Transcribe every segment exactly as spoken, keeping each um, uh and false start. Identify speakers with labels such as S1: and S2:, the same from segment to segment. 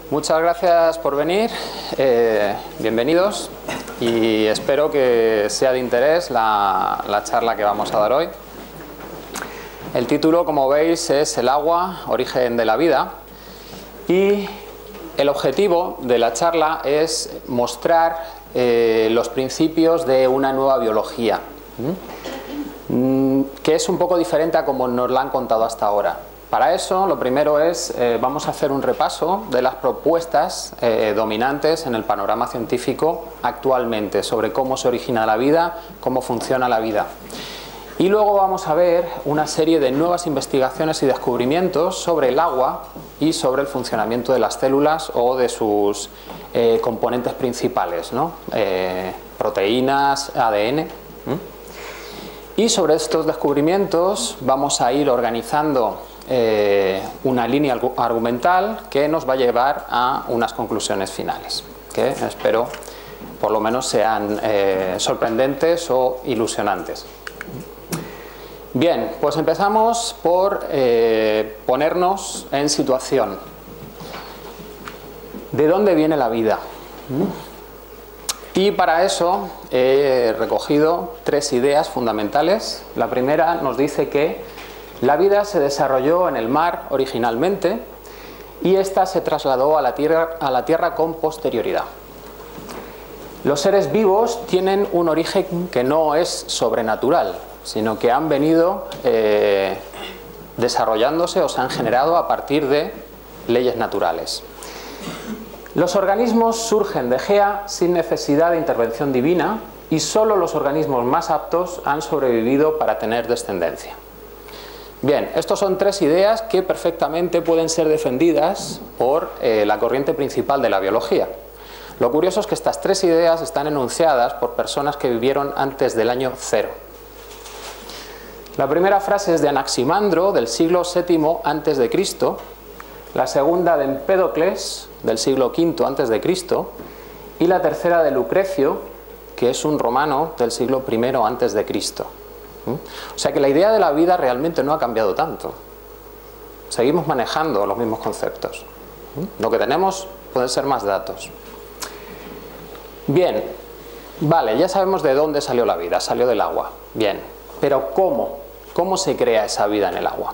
S1: Muchas gracias por venir, eh, bienvenidos, y espero que sea de interés la, la charla que vamos a dar hoy. El título, como veis, es El agua, origen de la vida, y el objetivo de la charla es mostrar eh, los principios de una nueva biología, ¿Mm? que es un poco diferente a como nos la han contado hasta ahora. Para eso, lo primero es, eh, vamos a hacer un repaso de las propuestas eh, dominantes en el panorama científico actualmente sobre cómo se origina la vida, cómo funciona la vida. Y luego vamos a ver una serie de nuevas investigaciones y descubrimientos sobre el agua y sobre el funcionamiento de las células o de sus eh, componentes principales, ¿no? Eh, proteínas, A D N. ¿Mm? Y sobre estos descubrimientos vamos a ir organizando Eh, una línea argumental que nos va a llevar a unas conclusiones finales, que espero por lo menos sean eh, sorprendentes o ilusionantes. Bien, pues empezamos por eh, ponernos en situación. ¿De dónde viene la vida? Y para eso he recogido tres ideas fundamentales. La primera nos dice que la vida se desarrolló en el mar originalmente y ésta se trasladó a la tierra, a la tierra con posterioridad. Los seres vivos tienen un origen que no es sobrenatural, sino que han venido eh, desarrollándose o se han generado a partir de leyes naturales. Los organismos surgen de Gea sin necesidad de intervención divina y solo los organismos más aptos han sobrevivido para tener descendencia. Bien, estas son tres ideas que perfectamente pueden ser defendidas por eh, la corriente principal de la biología. Lo curioso es que estas tres ideas están enunciadas por personas que vivieron antes del año cero. La primera frase es de Anaximandro, del siglo séptimo antes de Cristo, la segunda de Empédocles, del siglo quinto antes de Cristo, y la tercera de Lucrecio, que es un romano del siglo primero antes de Cristo. O sea que la idea de la vida realmente no ha cambiado tanto. Seguimos manejando los mismos conceptos. Lo que tenemos pueden ser más datos. Bien, vale, ya sabemos de dónde salió la vida, salió del agua. Bien, pero ¿cómo? ¿Cómo se crea esa vida en el agua?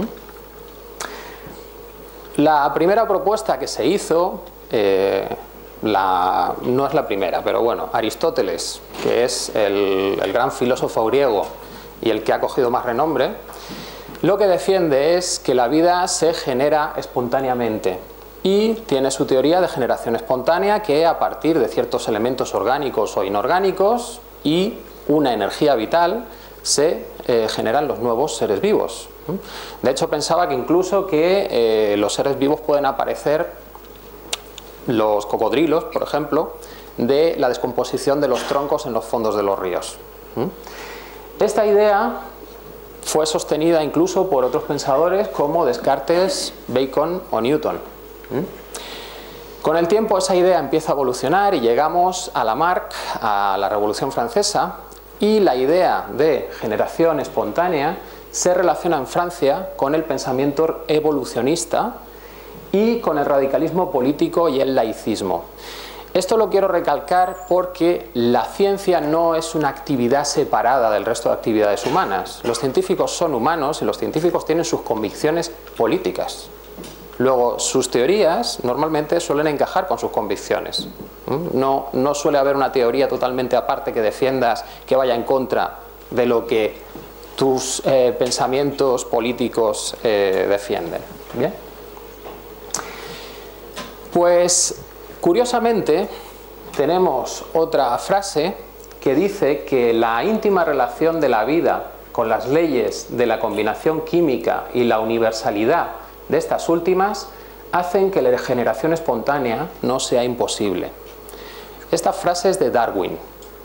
S1: La primera propuesta que se hizo, eh, la, no es la primera, pero bueno, Aristóteles, que es el, el gran filósofo griego y el que ha cogido más renombre, lo que defiende es que la vida se genera espontáneamente y tiene su teoría de generación espontánea, que a partir de ciertos elementos orgánicos o inorgánicos y una energía vital se eh, generan los nuevos seres vivos. De hecho, pensaba que incluso que eh, los seres vivos pueden aparecer, los cocodrilos, por ejemplo, de la descomposición de los troncos en los fondos de los ríos. Esta idea fue sostenida incluso por otros pensadores como Descartes, Bacon o Newton. Con el tiempo esa idea empieza a evolucionar y llegamos a Lamarck, a la Revolución Francesa, y la idea de generación espontánea se relaciona en Francia con el pensamiento evolucionista y con el radicalismo político y el laicismo. Esto lo quiero recalcar porque la ciencia no es una actividad separada del resto de actividades humanas. Los científicos son humanos y los científicos tienen sus convicciones políticas. Luego, sus teorías normalmente suelen encajar con sus convicciones. No, no suele haber una teoría totalmente aparte que defiendas que vaya en contra de lo que tus eh, pensamientos políticos eh, defienden. ¿Bien? Pues, curiosamente, tenemos otra frase que dice que la íntima relación de la vida con las leyes de la combinación química y la universalidad de estas últimas hacen que la generación espontánea no sea imposible. Esta frase es de Darwin.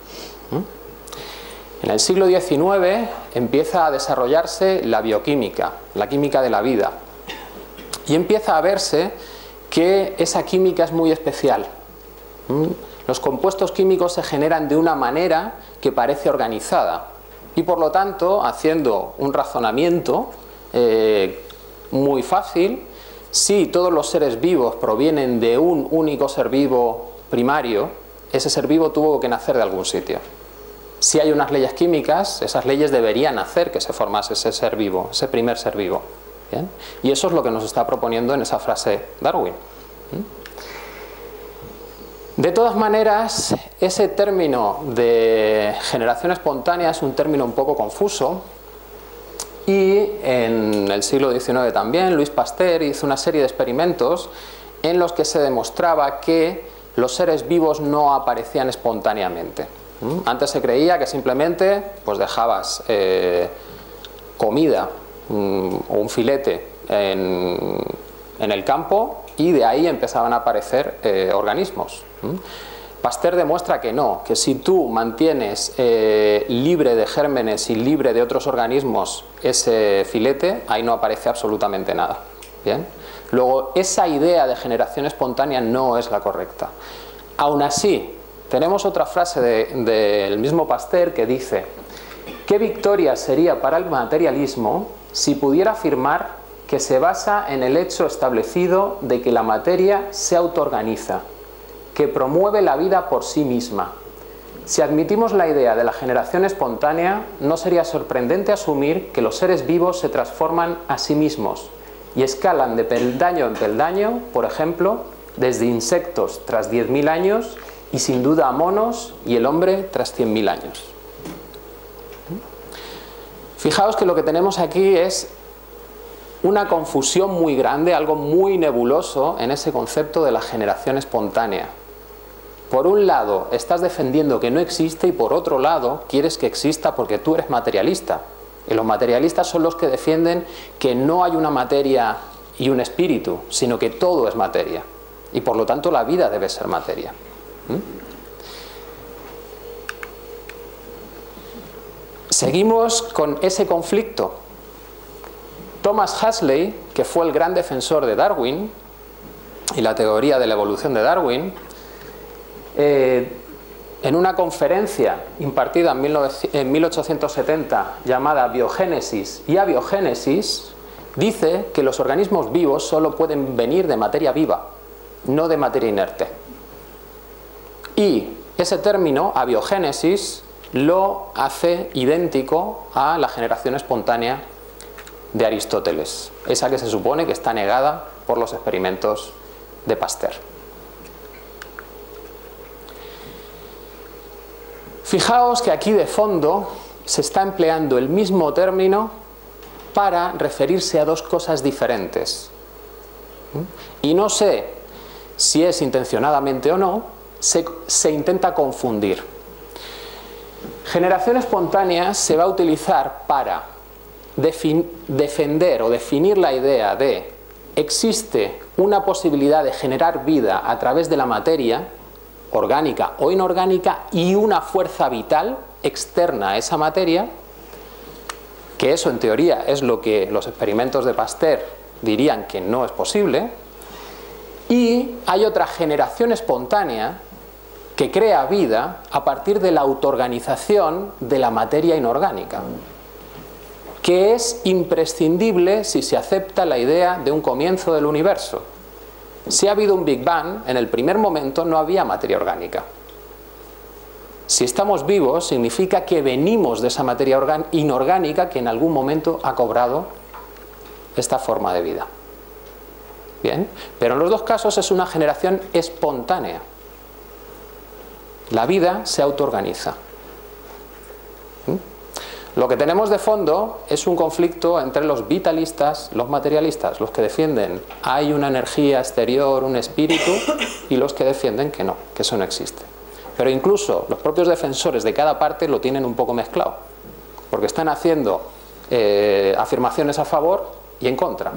S1: En el siglo diecinueve empieza a desarrollarse la bioquímica, la química de la vida, y empieza a verse que esa química es muy especial. Los compuestos químicos se generan de una manera que parece organizada y, por lo tanto, haciendo un razonamiento eh, muy fácil, Si todos los seres vivos provienen de un único ser vivo primario, ese ser vivo tuvo que nacer de algún sitio. Si hay unas leyes químicas, esas leyes deberían hacer que se formase ese ser vivo, ese primer ser vivo. ¿Bien? Y eso es lo que nos está proponiendo en esa frase Darwin. De todas maneras, ese término de generación espontánea es un término un poco confuso, y en el siglo diecinueve también Louis Pasteur hizo una serie de experimentos en los que se demostraba que los seres vivos no aparecían espontáneamente. Antes se creía que simplemente pues dejabas eh, comida um, o un filete en, en el campo y de ahí empezaban a aparecer eh, organismos. Pasteur demuestra que no, que si tú mantienes eh, libre de gérmenes y libre de otros organismos ese filete, ahí no aparece absolutamente nada. ¿Bien? Luego, esa idea de generación espontánea no es la correcta. Aún así, tenemos otra frase del de, de mismo Pasteur que dice: ¿qué victoria sería para el materialismo si pudiera afirmar que se basa en el hecho establecido de que la materia se autoorganiza, que promueve la vida por sí misma? Si admitimos la idea de la generación espontánea, no sería sorprendente asumir que los seres vivos se transforman a sí mismos y escalan de peldaño en peldaño, por ejemplo, desde insectos tras diez mil años y sin duda a monos y el hombre tras cien mil años. Fijaos que lo que tenemos aquí es una confusión muy grande, algo muy nebuloso en ese concepto de la generación espontánea. Por un lado estás defendiendo que no existe y por otro lado quieres que exista porque tú eres materialista. Y los materialistas son los que defienden que no hay una materia y un espíritu, sino que todo es materia. Y por lo tanto la vida debe ser materia. ¿Mm? Seguimos con ese conflicto. Thomas Huxley, que fue el gran defensor de Darwin y la teoría de la evolución de Darwin, eh, en una conferencia impartida en mil ochocientos setenta llamada Biogénesis y Abiogénesis, dice que los organismos vivos solo pueden venir de materia viva, no de materia inerte. Y ese término, abiogénesis, lo hace idéntico a la generación espontánea de Aristóteles, esa que se supone que está negada por los experimentos de Pasteur. Fijaos que aquí de fondo se está empleando el mismo término para referirse a dos cosas diferentes. Y no sé si es intencionadamente o no, se, se intenta confundir. Generación espontánea se va a utilizar para defender o definir la idea de existe una posibilidad de generar vida a través de la materia orgánica o inorgánica y una fuerza vital externa a esa materia, que eso en teoría es lo que los experimentos de Pasteur dirían que no es posible. Y hay otra generación espontánea que crea vida a partir de la autoorganización de la materia inorgánica, que es imprescindible si se acepta la idea de un comienzo del universo. Si ha habido un Big Bang, en el primer momento no había materia orgánica. Si estamos vivos, significa que venimos de esa materia inorgánica que en algún momento ha cobrado esta forma de vida. Bien, pero en los dos casos es una generación espontánea. La vida se autoorganiza. Lo que tenemos de fondo es un conflicto entre los vitalistas, los materialistas, los que defienden hay una energía exterior, un espíritu, y los que defienden que no, que eso no existe. Pero incluso los propios defensores de cada parte lo tienen un poco mezclado, porque están haciendo eh, afirmaciones a favor y en contra.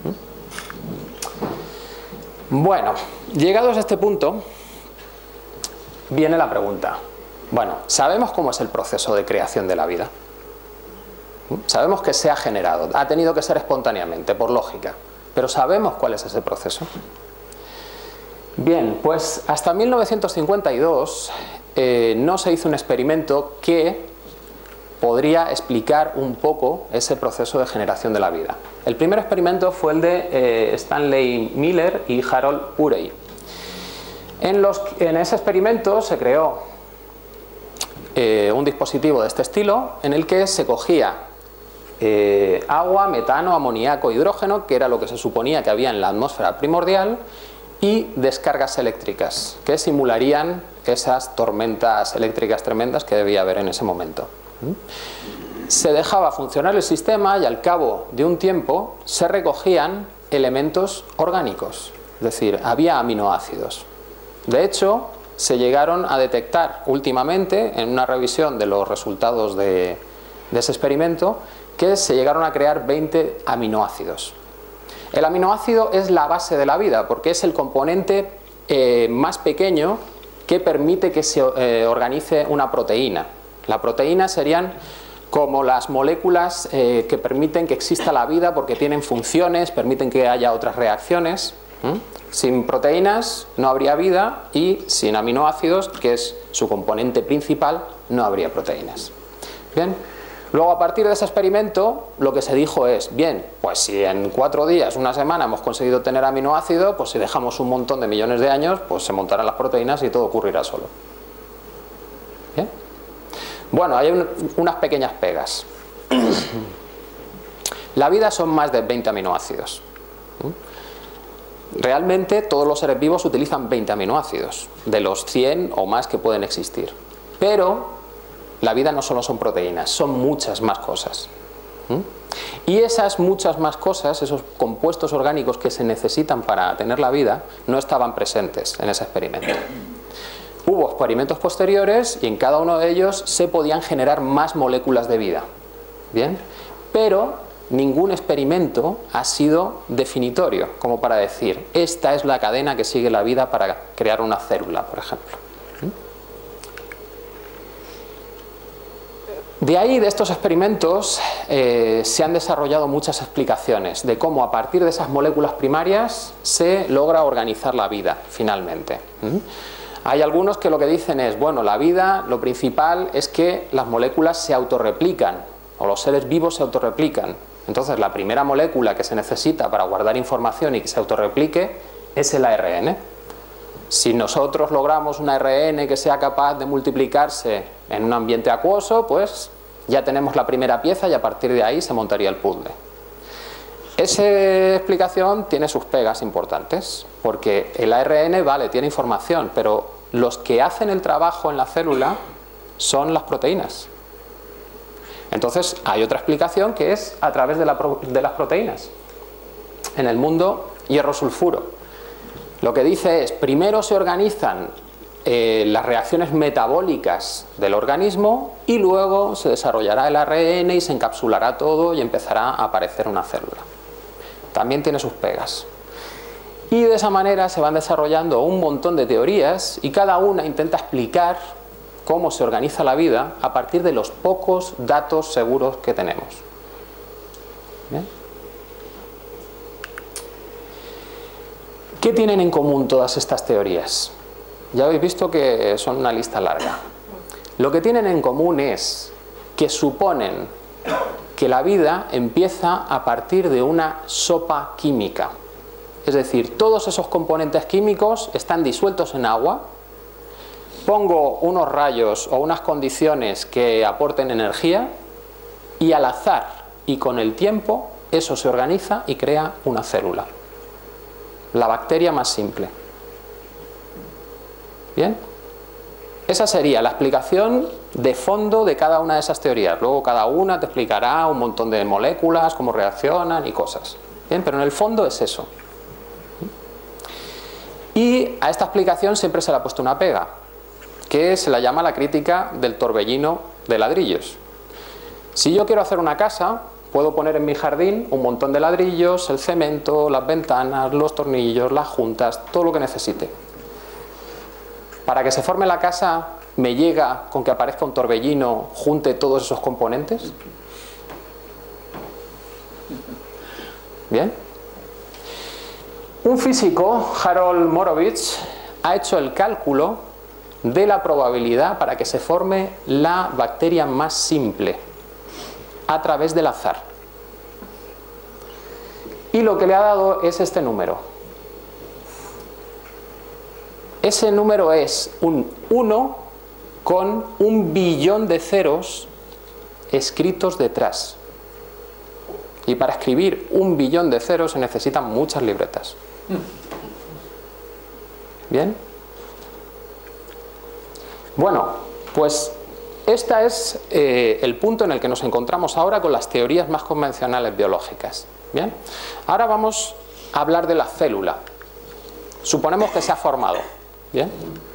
S1: Bueno, llegados a este punto, viene la pregunta. Bueno, sabemos cómo es el proceso de creación de la vida. Sabemos que se ha generado, ha tenido que ser espontáneamente, por lógica, pero ¿sabemos cuál es ese proceso? Bien, pues hasta mil novecientos cincuenta y dos eh, no se hizo un experimento que podría explicar un poco ese proceso de generación de la vida. El primer experimento fue el de eh, Stanley Miller y Harold Urey. En, los, en ese experimento se creó eh, un dispositivo de este estilo en el que se cogía eh, agua, metano, amoníaco, hidrógeno, que era lo que se suponía que había en la atmósfera primordial, y descargas eléctricas que simularían esas tormentas eléctricas tremendas que debía haber en ese momento. Se dejaba funcionar el sistema y al cabo de un tiempo se recogían elementos orgánicos, es decir, había aminoácidos. De hecho, se llegaron a detectar últimamente en una revisión de los resultados de, de ese experimento que se llegaron a crear veinte aminoácidos. El aminoácido es la base de la vida porque es el componente eh, más pequeño que permite que se eh, organice una proteína. La proteína serían como las moléculas eh, que permiten que exista la vida porque tienen funciones, permiten que haya otras reacciones. ¿Mm? Sin proteínas no habría vida y sin aminoácidos, que es su componente principal, no habría proteínas. Bien. Luego, a partir de ese experimento, lo que se dijo es, bien, pues si en cuatro días, una semana, hemos conseguido tener aminoácido, pues si dejamos un montón de millones de años, pues se montarán las proteínas y todo ocurrirá solo. ¿Bien? Bueno, hay un, unas pequeñas pegas. La vida son más de veinte aminoácidos. Realmente todos los seres vivos utilizan veinte aminoácidos, de los cien o más que pueden existir. Pero la vida no solo son proteínas, son muchas más cosas. ¿Mm? Y esas muchas más cosas, esos compuestos orgánicos que se necesitan para tener la vida, no estaban presentes en ese experimento. Hubo experimentos posteriores y en cada uno de ellos se podían generar más moléculas de vida. ¿Bien? Pero ningún experimento ha sido definitorio, como para decir, esta es la cadena que sigue la vida para crear una célula, por ejemplo. De ahí, de estos experimentos, eh, se han desarrollado muchas explicaciones de cómo a partir de esas moléculas primarias se logra organizar la vida, finalmente. ¿Mm? Hay algunos que lo que dicen es, bueno, la vida, lo principal es que las moléculas se autorreplican, o los seres vivos se autorreplican. Entonces, la primera molécula que se necesita para guardar información y que se autorreplique es el A R N. Si nosotros logramos un A R N que sea capaz de multiplicarse en un ambiente acuoso, pues ya tenemos la primera pieza y a partir de ahí se montaría el puzzle. Esa explicación tiene sus pegas importantes, porque el A R N, vale, tiene información, pero los que hacen el trabajo en la célula son las proteínas. Entonces hay otra explicación que es a través de, la, de las proteínas. En el mundo hierro-sulfuro, lo que dice es, primero se organizan eh, las reacciones metabólicas del organismo y luego se desarrollará el A R N y se encapsulará todo y empezará a aparecer una célula. También tiene sus pegas. Y de esa manera se van desarrollando un montón de teorías y cada una intenta explicar cómo se organiza la vida a partir de los pocos datos seguros que tenemos. ¿Bien? ¿Qué tienen en común todas estas teorías? Ya habéis visto que son una lista larga. Lo que tienen en común es que suponen que la vida empieza a partir de una sopa química. Es decir, todos esos componentes químicos están disueltos en agua, pongo unos rayos o unas condiciones que aporten energía y al azar y con el tiempo eso se organiza y crea una célula. La bacteria más simple. ¿Bien? Esa sería la explicación de fondo de cada una de esas teorías. Luego cada una te explicará un montón de moléculas, cómo reaccionan y cosas. ¿Bien? Pero en el fondo es eso. Y a esta explicación siempre se le ha puesto una pega, que se la llama la crítica del torbellino de ladrillos. Si yo quiero hacer una casa, puedo poner en mi jardín un montón de ladrillos, el cemento, las ventanas, los tornillos, las juntas, todo lo que necesite. Para que se forme la casa, ¿me llega con que aparezca un torbellino, junte todos esos componentes? ¿Bien? Un físico, Harold Morovitz, ha hecho el cálculo de la probabilidad para que se forme la bacteria más simple a través del azar. Y lo que le ha dado es este número. Ese número es un uno con un billón de ceros escritos detrás. Y para escribir un billón de ceros se necesitan muchas libretas. ¿Bien? Bueno, pues este es eh, el punto en el que nos encontramos ahora con las teorías más convencionales biológicas. ¿Bien? Ahora vamos a hablar de la célula. Suponemos que se ha formado. ¿Bien?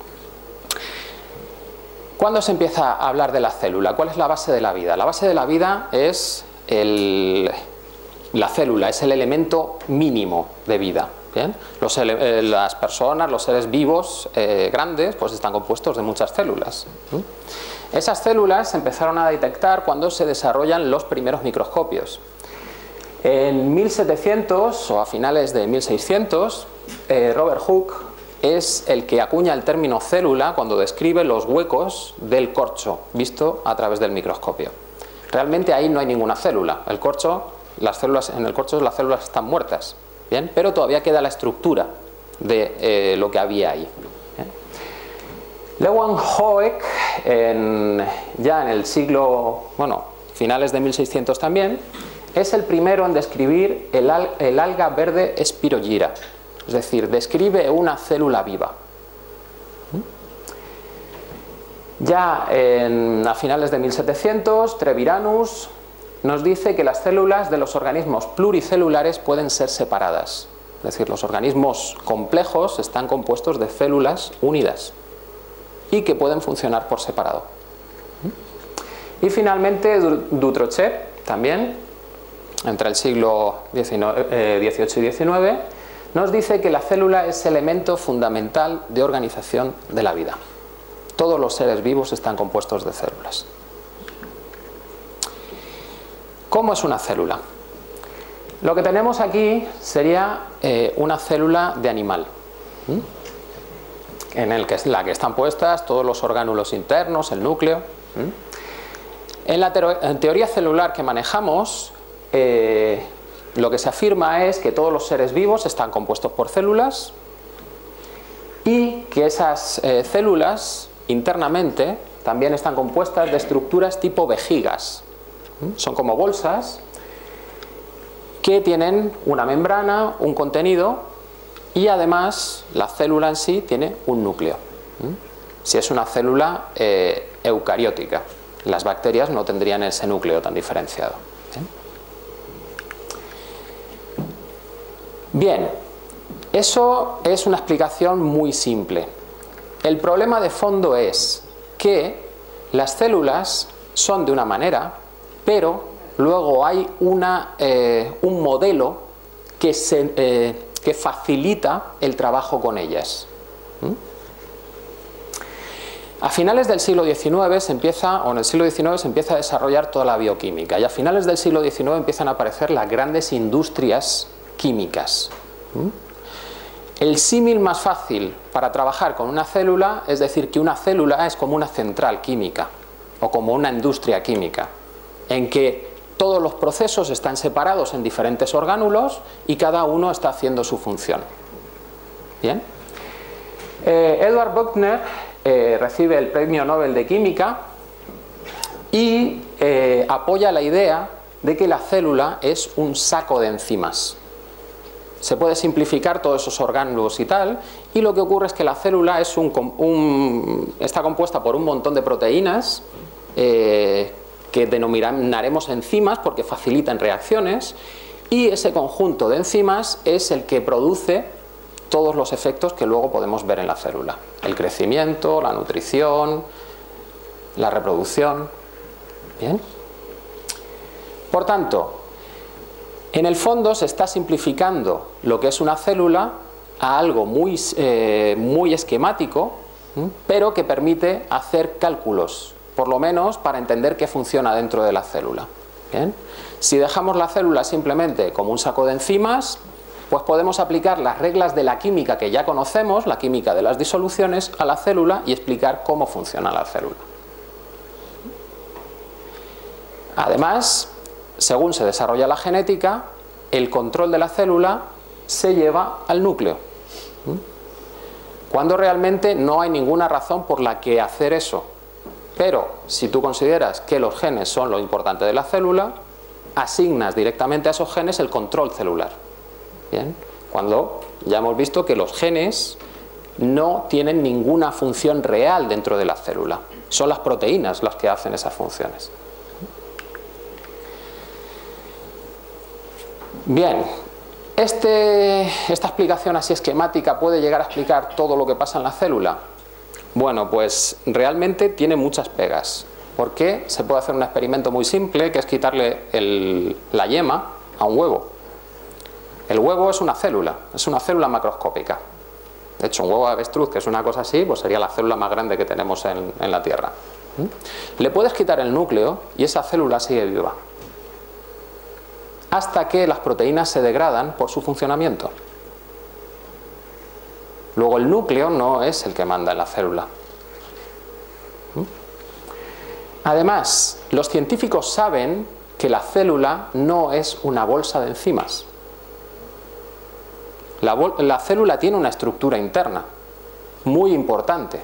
S1: ¿Cuándo se empieza a hablar de la célula? ¿Cuál es la base de la vida? La base de la vida es el, la célula, es el elemento mínimo de vida. ¿Bien? Los ele eh, las personas, los seres vivos eh, grandes, pues están compuestos de muchas células. ¿Mm? Esas células se empezaron a detectar cuando se desarrollan los primeros microscopios. En mil setecientos o a finales de mil seiscientos, eh, Robert Hooke es el que acuña el término célula cuando describe los huecos del corcho visto a través del microscopio. Realmente ahí no hay ninguna célula. El corcho, las células, en el corcho las células están muertas, ¿bien? Pero todavía queda la estructura de eh, lo que había ahí. ¿Bien? Leeuwenhoek, en, ya en el siglo, bueno, finales de mil seiscientos también, es el primero en describir el, al, el alga verde Spirogyra. Es decir, describe una célula viva. Ya en, a finales de mil setecientos, Treviranus nos dice que las células de los organismos pluricelulares pueden ser separadas. Es decir, los organismos complejos están compuestos de células unidas y que pueden funcionar por separado. Y finalmente Dutrocher, también, entre el siglo dieciocho y diecinueve, nos dice que la célula es elemento fundamental de organización de la vida. Todos los seres vivos están compuestos de células. ¿Cómo es una célula? Lo que tenemos aquí sería eh, una célula de animal, ¿Mm? en el que, la que están puestas todos los orgánulos internos, el núcleo. ¿Mm? En la en teoría celular que manejamos, eh, lo que se afirma es que todos los seres vivos están compuestos por células y que esas eh, células internamente también están compuestas de estructuras tipo vejigas. ¿Mm? Son como bolsas que tienen una membrana, un contenido y además la célula en sí tiene un núcleo. ¿Mm? Si es una célula eh, eucariótica, las bacterias no tendrían ese núcleo tan diferenciado. ¿Sí? Bien, eso es una explicación muy simple. El problema de fondo es que las células son de una manera, pero luego hay una, eh, un modelo que, se, eh, que facilita el trabajo con ellas. ¿Mm? A finales del siglo diecinueve se empieza, o en el siglo diecinueve se empieza a desarrollar toda la bioquímica, y a finales del siglo diecinueve empiezan a aparecer las grandes industrias químicas. ¿Mm? El símil más fácil para trabajar con una célula es decir que una célula es como una central química o como una industria química, en que todos los procesos están separados en diferentes orgánulos y cada uno está haciendo su función. ¿Bien? Eh, Edward Buchner eh, recibe el Premio Nobel de Química y eh, apoya la idea de que la célula es un saco de enzimas. Se puede simplificar todos esos orgánulos y tal, y lo que ocurre es que la célula es un, un, está compuesta por un montón de proteínas eh, que denominaremos enzimas porque facilitan reacciones, y ese conjunto de enzimas es el que produce todos los efectos que luego podemos ver en la célula: el crecimiento, la nutrición, la reproducción. ¿Bien? Por tanto, en el fondo se está simplificando lo que es una célula a algo muy, eh, muy esquemático, ¿m? pero que permite hacer cálculos, por lo menos para entender qué funciona dentro de la célula. ¿Bien? Si dejamos la célula simplemente como un saco de enzimas, pues podemos aplicar las reglas de la química que ya conocemos, la química de las disoluciones, a la célula y explicar cómo funciona la célula. Además, según se desarrolla la genética, el control de la célula se lleva al núcleo. Cuando realmente no hay ninguna razón por la que hacer eso. Pero si tú consideras que los genes son lo importante de la célula, asignas directamente a esos genes el control celular. Bien, cuando ya hemos visto que los genes no tienen ninguna función real dentro de la célula. Son las proteínas las que hacen esas funciones. Bien, este, esta explicación así esquemática puede llegar a explicar todo lo que pasa en la célula. Bueno, pues realmente tiene muchas pegas. Porque se puede hacer un experimento muy simple, que es quitarle el, la yema a un huevo. El huevo es una célula, es una célula macroscópica. De hecho, un huevo de avestruz, que es una cosa así, pues sería la célula más grande que tenemos en, en la Tierra. ¿Mm? Le puedes quitar el núcleo y esa célula sigue viva. Hasta que las proteínas se degradan por su funcionamiento. Luego el núcleo no es el que manda en la célula. ¿Mm? Además, los científicos saben que la célula no es una bolsa de enzimas. La, la célula tiene una estructura interna muy importante,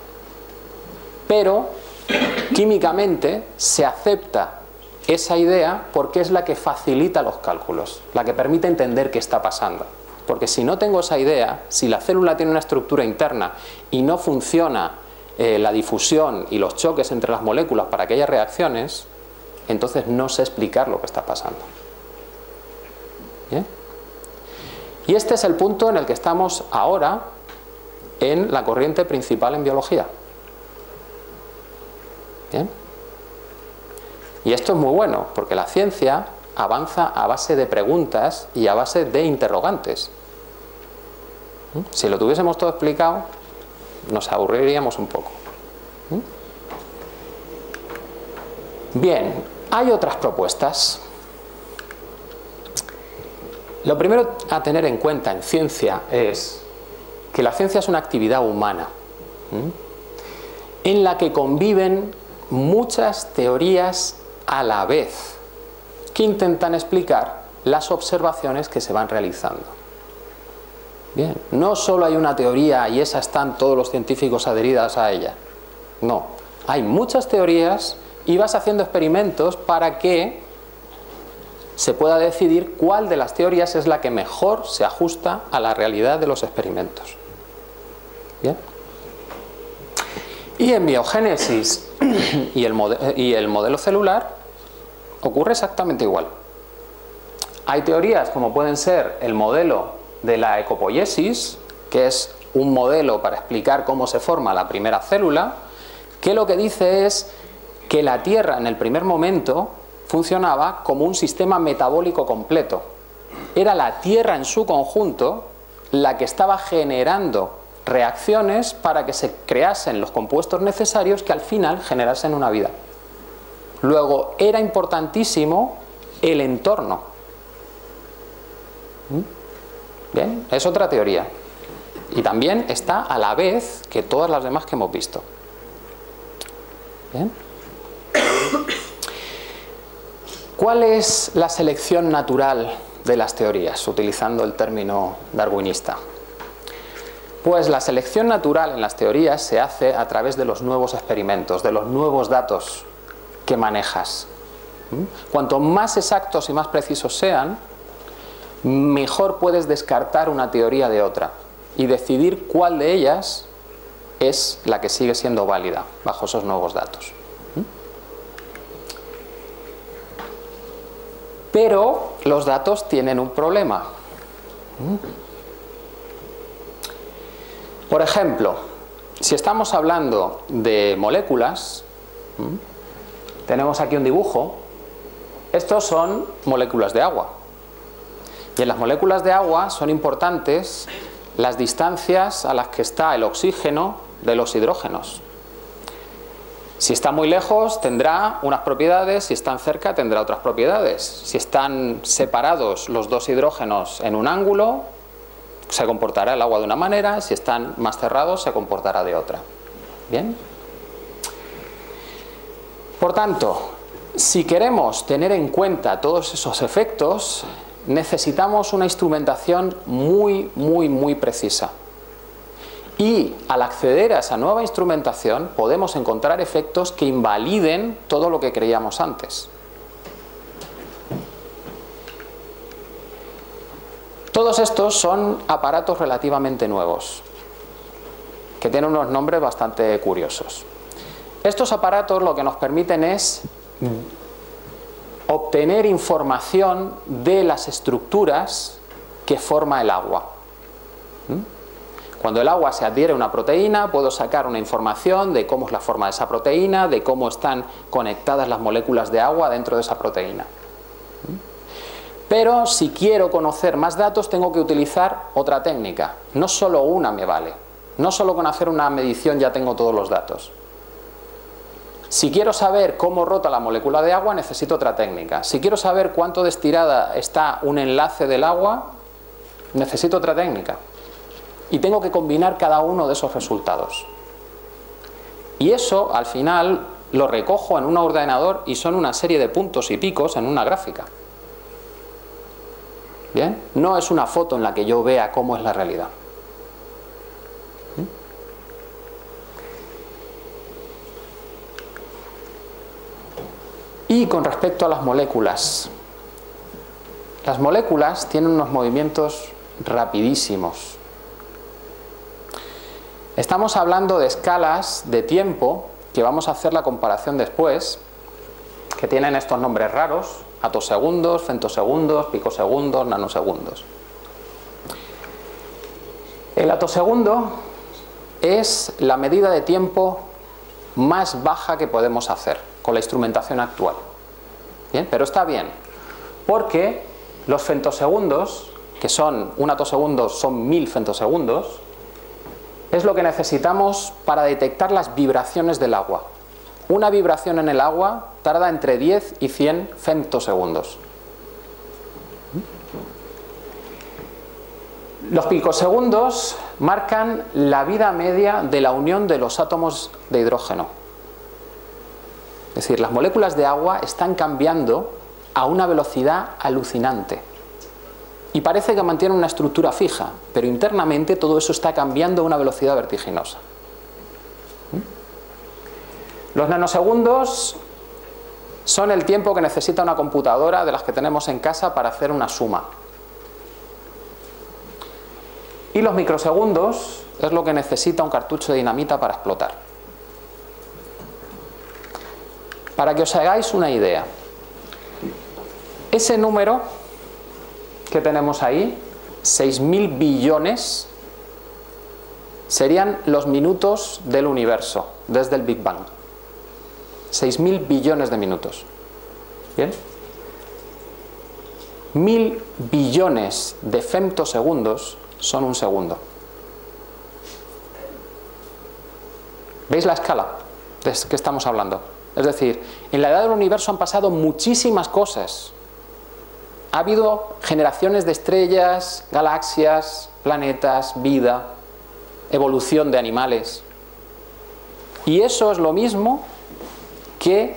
S1: pero químicamente se acepta esa idea porque es la que facilita los cálculos, la que permite entender qué está pasando. Porque si no tengo esa idea, si la célula tiene una estructura interna y no funciona eh, la difusión y los choques entre las moléculas para que haya reacciones, entonces no sé explicar lo que está pasando. ¿Bien? Y este es el punto en el que estamos ahora en la corriente principal en biología. ¿Bien? Y esto es muy bueno, porque la ciencia avanza a base de preguntas y a base de interrogantes. Si lo tuviésemos todo explicado, nos aburriríamos un poco. Bien, hay otras propuestas. Lo primero a tener en cuenta en ciencia es que la ciencia es una actividad humana, ¿sí?, en la que conviven muchas teorías a la vez que intentan explicar las observaciones que se van realizando. Bien, no solo hay una teoría y esa están todos los científicos adheridos a ella. No, hay muchas teorías y vas haciendo experimentos para que se pueda decidir cuál de las teorías es la que mejor se ajusta a la realidad de los experimentos. Bien. Y en biogénesis y el, y el modelo celular ocurre exactamente igual. Hay teorías como pueden ser el modelo de la ecopoiesis, que es un modelo para explicar cómo se forma la primera célula, que lo que dice es que la Tierra en el primer momento funcionaba como un sistema metabólico completo. Era la Tierra en su conjunto la que estaba generando reacciones para que se creasen los compuestos necesarios que al final generasen una vida. Luego era importantísimo el entorno. Bien, es otra teoría. Y también está a la vez que todas las demás que hemos visto. Bien. ¿Cuál es la selección natural de las teorías, utilizando el término darwinista? Pues la selección natural en las teorías se hace a través de los nuevos experimentos, de los nuevos datos que manejas. Cuanto más exactos y más precisos sean, mejor puedes descartar una teoría de otra y decidir cuál de ellas es la que sigue siendo válida bajo esos nuevos datos. Pero los datos tienen un problema. Por ejemplo, si estamos hablando de moléculas, tenemos aquí un dibujo. Estos son moléculas de agua. Y en las moléculas de agua son importantes las distancias a las que está el oxígeno de los hidrógenos. Si está muy lejos tendrá unas propiedades, si están cerca tendrá otras propiedades. Si están separados los dos hidrógenos en un ángulo, se comportará el agua de una manera, si están más cerrados se comportará de otra. ¿Bien? Por tanto, Si queremos tener en cuenta todos esos efectos, necesitamos una instrumentación muy, muy, muy precisa. Y al acceder a esa nueva instrumentación podemos encontrar efectos que invaliden todo lo que creíamos antes. Todos estos son aparatos relativamente nuevos, que tienen unos nombres bastante curiosos. Estos aparatos lo que nos permiten es obtener información de las estructuras que forma el agua. Cuando el agua se adhiere a una proteína, puedo sacar una información de cómo es la forma de esa proteína, de cómo están conectadas las moléculas de agua dentro de esa proteína. Pero si quiero conocer más datos, tengo que utilizar otra técnica. No solo una me vale. No solo con hacer una medición ya tengo todos los datos. Si quiero saber cómo rota la molécula de agua, necesito otra técnica. Si quiero saber cuánto de estirada está un enlace del agua, necesito otra técnica. Y tengo que combinar cada uno de esos resultados. Y eso, al final, lo recojo en un ordenador y son una serie de puntos y picos en una gráfica. ¿Bien? No es una foto en la que yo vea cómo es la realidad. Y con respecto a las moléculas, las moléculas tienen unos movimientos rapidísimos. Estamos hablando de escalas de tiempo, que vamos a hacer la comparación después, que tienen estos nombres raros: atosegundos, femtosegundos, picosegundos, nanosegundos. El atosegundo es la medida de tiempo más baja que podemos hacer con la instrumentación actual. Bien, pero está bien, porque los femtosegundos, que son un atosegundo son mil femtosegundos, es lo que necesitamos para detectar las vibraciones del agua. Una vibración en el agua tarda entre diez y cien femtosegundos. Los picosegundos marcan la vida media de la unión de los átomos de hidrógeno. Es decir, las moléculas de agua están cambiando a una velocidad alucinante. Y parece que mantienen una estructura fija, pero internamente todo eso está cambiando a una velocidad vertiginosa. Los nanosegundos son el tiempo que necesita una computadora de las que tenemos en casa para hacer una suma. Y los microsegundos es lo que necesita un cartucho de dinamita para explotar. Para que os hagáis una idea, ese número que tenemos ahí, seis mil billones, serían los minutos del universo desde el Big Bang. seis mil billones de minutos. ¿Bien? Mil billones de femtosegundos son un segundo. ¿Veis la escala de que estamos hablando? Es decir, en la edad del universo han pasado muchísimas cosas. Ha habido generaciones de estrellas, galaxias, planetas, vida, evolución de animales. Y eso es lo mismo que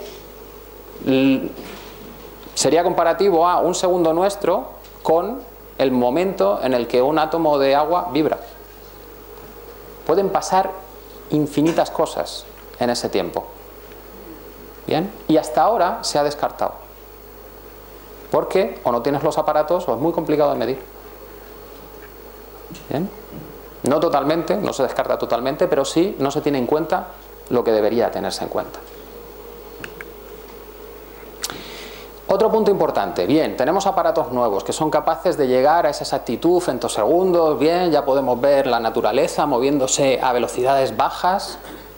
S1: sería comparativo a un segundo nuestro con el momento en el que un átomo de agua vibra. Pueden pasar infinitas cosas en ese tiempo. ¿Bien? Y hasta ahora se ha descartado. Porque o no tienes los aparatos o es muy complicado de medir. ¿Bien? No totalmente, no se descarta totalmente, pero sí no se tiene en cuenta lo que debería tenerse en cuenta. Otro punto importante, bien, tenemos aparatos nuevos que son capaces de llegar a esa exactitud, femtosegundos, bien, ya podemos ver la naturaleza moviéndose a velocidades bajas.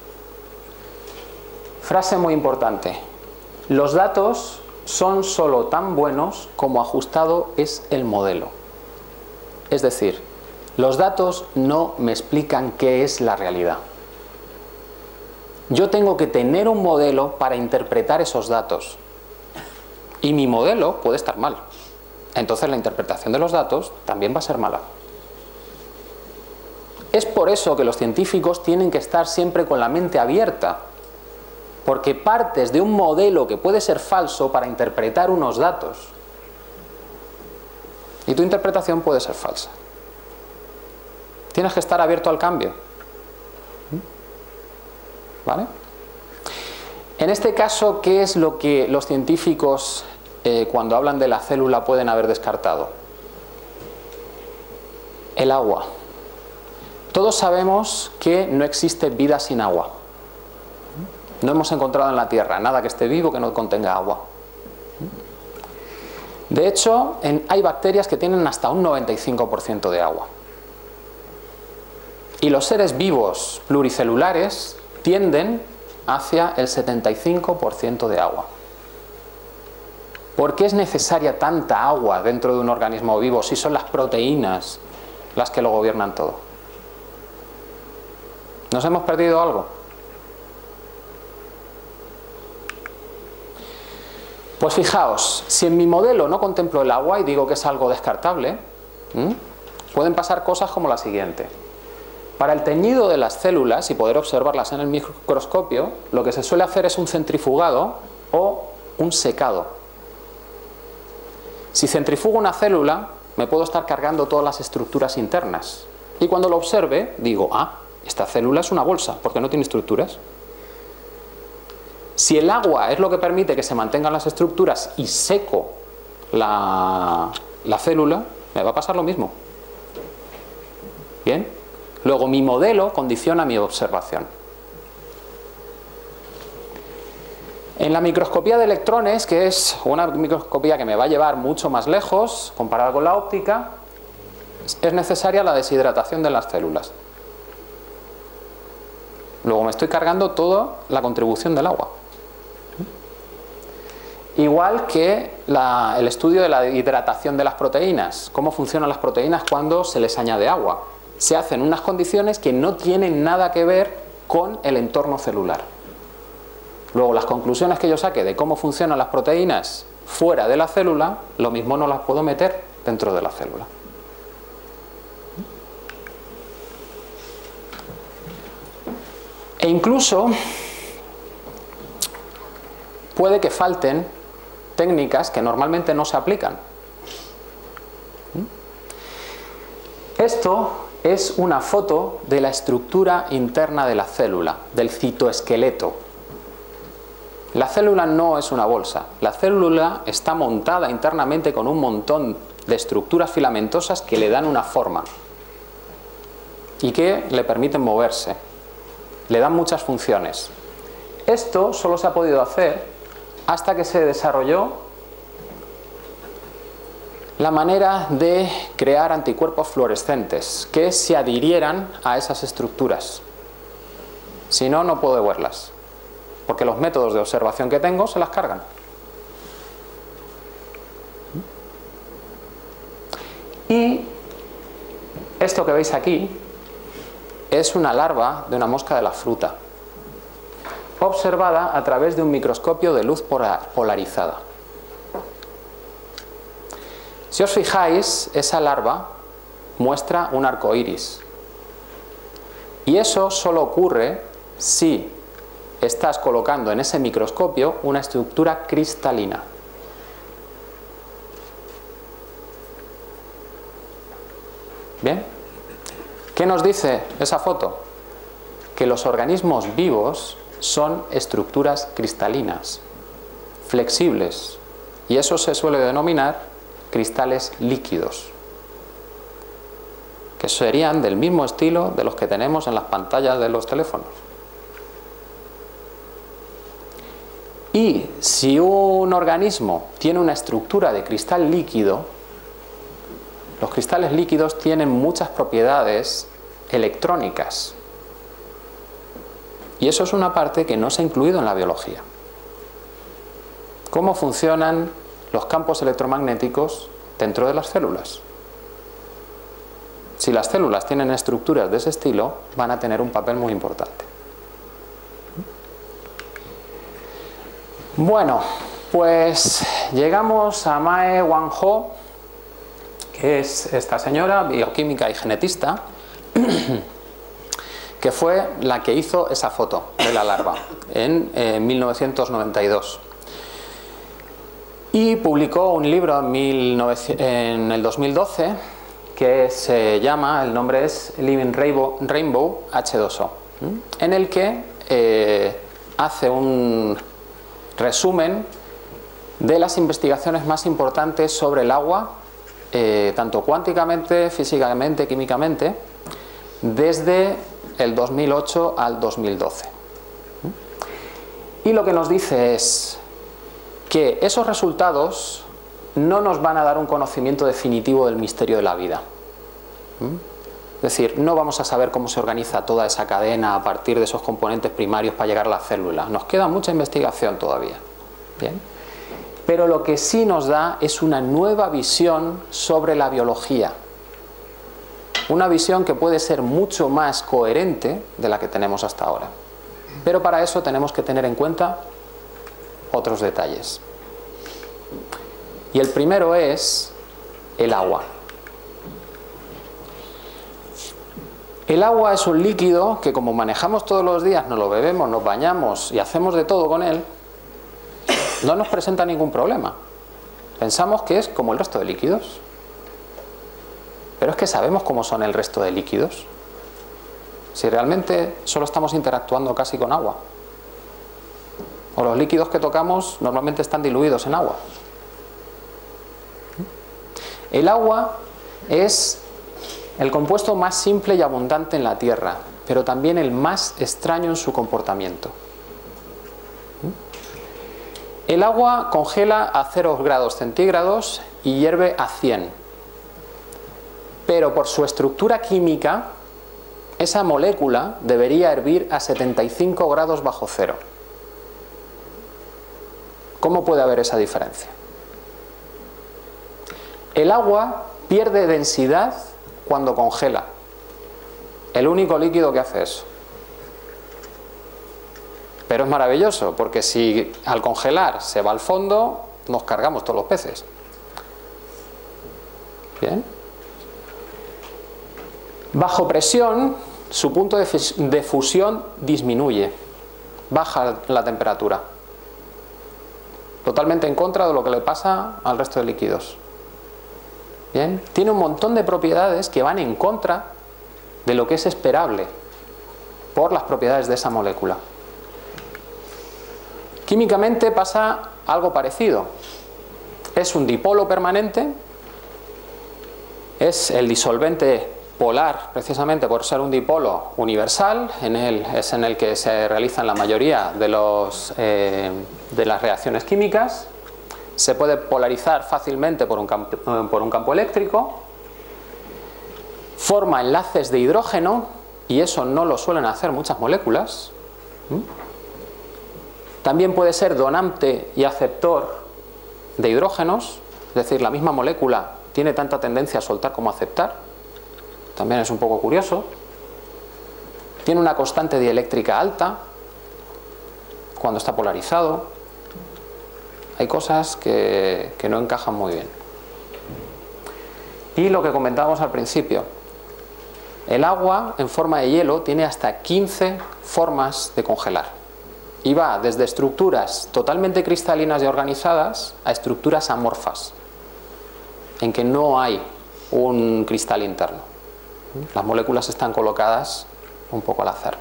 S1: Frase muy importante, los datos son solo tan buenos como ajustado es el modelo. Es decir, los datos no me explican qué es la realidad. Yo tengo que tener un modelo para interpretar esos datos. Y mi modelo puede estar mal. Entonces la interpretación de los datos también va a ser mala. Es por eso que los científicos tienen que estar siempre con la mente abierta porque partes de un modelo que puede ser falso para interpretar unos datos. Y tu interpretación puede ser falsa. Tienes que estar abierto al cambio. ¿Vale? En este caso, ¿qué es lo que los científicos, eh, cuando hablan de la célula, pueden haber descartado? El agua. Todos sabemos que no existe vida sin agua. No hemos encontrado en la Tierra nada que esté vivo que no contenga agua. De hecho, en, hay bacterias que tienen hasta un noventa y cinco por ciento de agua. Y los seres vivos pluricelulares tienden hacia el setenta y cinco por ciento de agua. ¿Por qué es necesaria tanta agua dentro de un organismo vivo si son las proteínas las que lo gobiernan todo? ¿Nos hemos perdido algo? Pues fijaos, si en mi modelo no contemplo el agua y digo que es algo descartable, ¿m? pueden pasar cosas como la siguiente. Para el teñido de las células y poder observarlas en el microscopio, lo que se suele hacer es un centrifugado o un secado. Si centrifugo una célula, me puedo estar cargando todas las estructuras internas. Y cuando lo observe, digo, ah, esta célula es una bolsa, porque no tiene estructuras. Si el agua es lo que permite que se mantengan las estructuras y seco la, la célula, me va a pasar lo mismo. ¿Bien? Luego mi modelo condiciona mi observación. En la microscopía de electrones, que es una microscopía que me va a llevar mucho más lejos, comparada con la óptica, es necesaria la deshidratación de las células. Luego me estoy cargando toda la contribución del agua. Igual que la, el estudio de la hidratación de las proteínas. Cómo funcionan las proteínas cuando se les añade agua. Se hace en unas condiciones que no tienen nada que ver con el entorno celular. Luego las conclusiones que yo saque de cómo funcionan las proteínas fuera de la célula, lo mismo no las puedo meter dentro de la célula. E incluso puede que falten técnicas que normalmente no se aplican. Esto es una foto de la estructura interna de la célula, del citoesqueleto. La célula no es una bolsa. La célula está montada internamente con un montón de estructuras filamentosas que le dan una forma y que le permiten moverse. Le dan muchas funciones. Esto solo se ha podido hacer hasta que se desarrolló la manera de crear anticuerpos fluorescentes que se adhirieran a esas estructuras. Si no, no puedo verlas, porque los métodos de observación que tengo se las cargan. Y esto que veis aquí es una larva de una mosca de la fruta, observada a través de un microscopio de luz polarizada. Si os fijáis, esa larva muestra un arco iris. Y eso solo ocurre si estás colocando en ese microscopio una estructura cristalina. ¿Bien? ¿Qué nos dice esa foto? Que los organismos vivos son estructuras cristalinas, flexibles, y eso se suele denominar cristales líquidos, que serían del mismo estilo de los que tenemos en las pantallas de los teléfonos. Y si un organismo tiene una estructura de cristal líquido, los cristales líquidos tienen muchas propiedades electrónicas. Y eso es una parte que no se ha incluido en la biología. ¿Cómo funcionan los campos electromagnéticos dentro de las células? Si las células tienen estructuras de ese estilo, van a tener un papel muy importante. Bueno, pues llegamos a Mae Wanho, que es esta señora, bioquímica y genetista, que fue la que hizo esa foto de la larva en eh, mil novecientos noventa y dos. Y publicó un libro en, mil novecientos, en el dos mil doce que se llama, el nombre es Living Rainbow, Rainbow H dos O, en el que eh, hace un resumen de las investigaciones más importantes sobre el agua, eh, tanto cuánticamente, físicamente, químicamente, desde el dos mil ocho al dos mil doce. Y lo que nos dice es que esos resultados no nos van a dar un conocimiento definitivo del misterio de la vida. Es decir, no vamos a saber cómo se organiza toda esa cadena a partir de esos componentes primarios para llegar a la célula. Nos queda mucha investigación todavía. ¿Bien? Pero lo que sí nos da es una nueva visión sobre la biología. Una visión que puede ser mucho más coherente de la que tenemos hasta ahora. Pero para eso tenemos que tener en cuenta otros detalles. Y el primero es el agua. El agua es un líquido que, como manejamos todos los días, nos lo bebemos, nos bañamos y hacemos de todo con él, no nos presenta ningún problema. Pensamos que es como el resto de líquidos. Pero es que sabemos cómo son el resto de líquidos. Si realmente solo estamos interactuando casi con agua. O los líquidos que tocamos normalmente están diluidos en agua. El agua es el compuesto más simple y abundante en la Tierra, pero también el más extraño en su comportamiento. El agua congela a cero grados centígrados y hierve a cien. Pero por su estructura química, esa molécula debería hervir a setenta y cinco grados bajo cero. ¿Cómo puede haber esa diferencia? El agua pierde densidad cuando congela. El único líquido que hace eso. Pero es maravilloso, porque si al congelar se va al fondo, nos cargamos todos los peces. ¿Bien? Bajo presión, su punto de fusión disminuye, baja la temperatura. Totalmente en contra de lo que le pasa al resto de líquidos. ¿Bien? Tiene un montón de propiedades que van en contra de lo que es esperable por las propiedades de esa molécula. Químicamente pasa algo parecido. Es un dipolo permanente, es el disolvente polar, precisamente por ser un dipolo universal, en él es en el que se realizan la mayoría de, los, eh, de las reacciones químicas. Se puede polarizar fácilmente por un campo, por un campo eléctrico, forma enlaces de hidrógeno, y eso no lo suelen hacer muchas moléculas. También puede ser donante y aceptor de hidrógenos, es decir, la misma molécula tiene tanta tendencia a soltar como a aceptar. También es un poco curioso. Tiene una constante dieléctrica alta cuando está polarizado. Hay cosas que, que no encajan muy bien. Y lo que comentábamos al principio, el agua en forma de hielo tiene hasta quince formas de congelar. Y va desde estructuras totalmente cristalinas y organizadas a estructuras amorfas, en que no hay un cristal interno. Las moléculas están colocadas un poco al azar.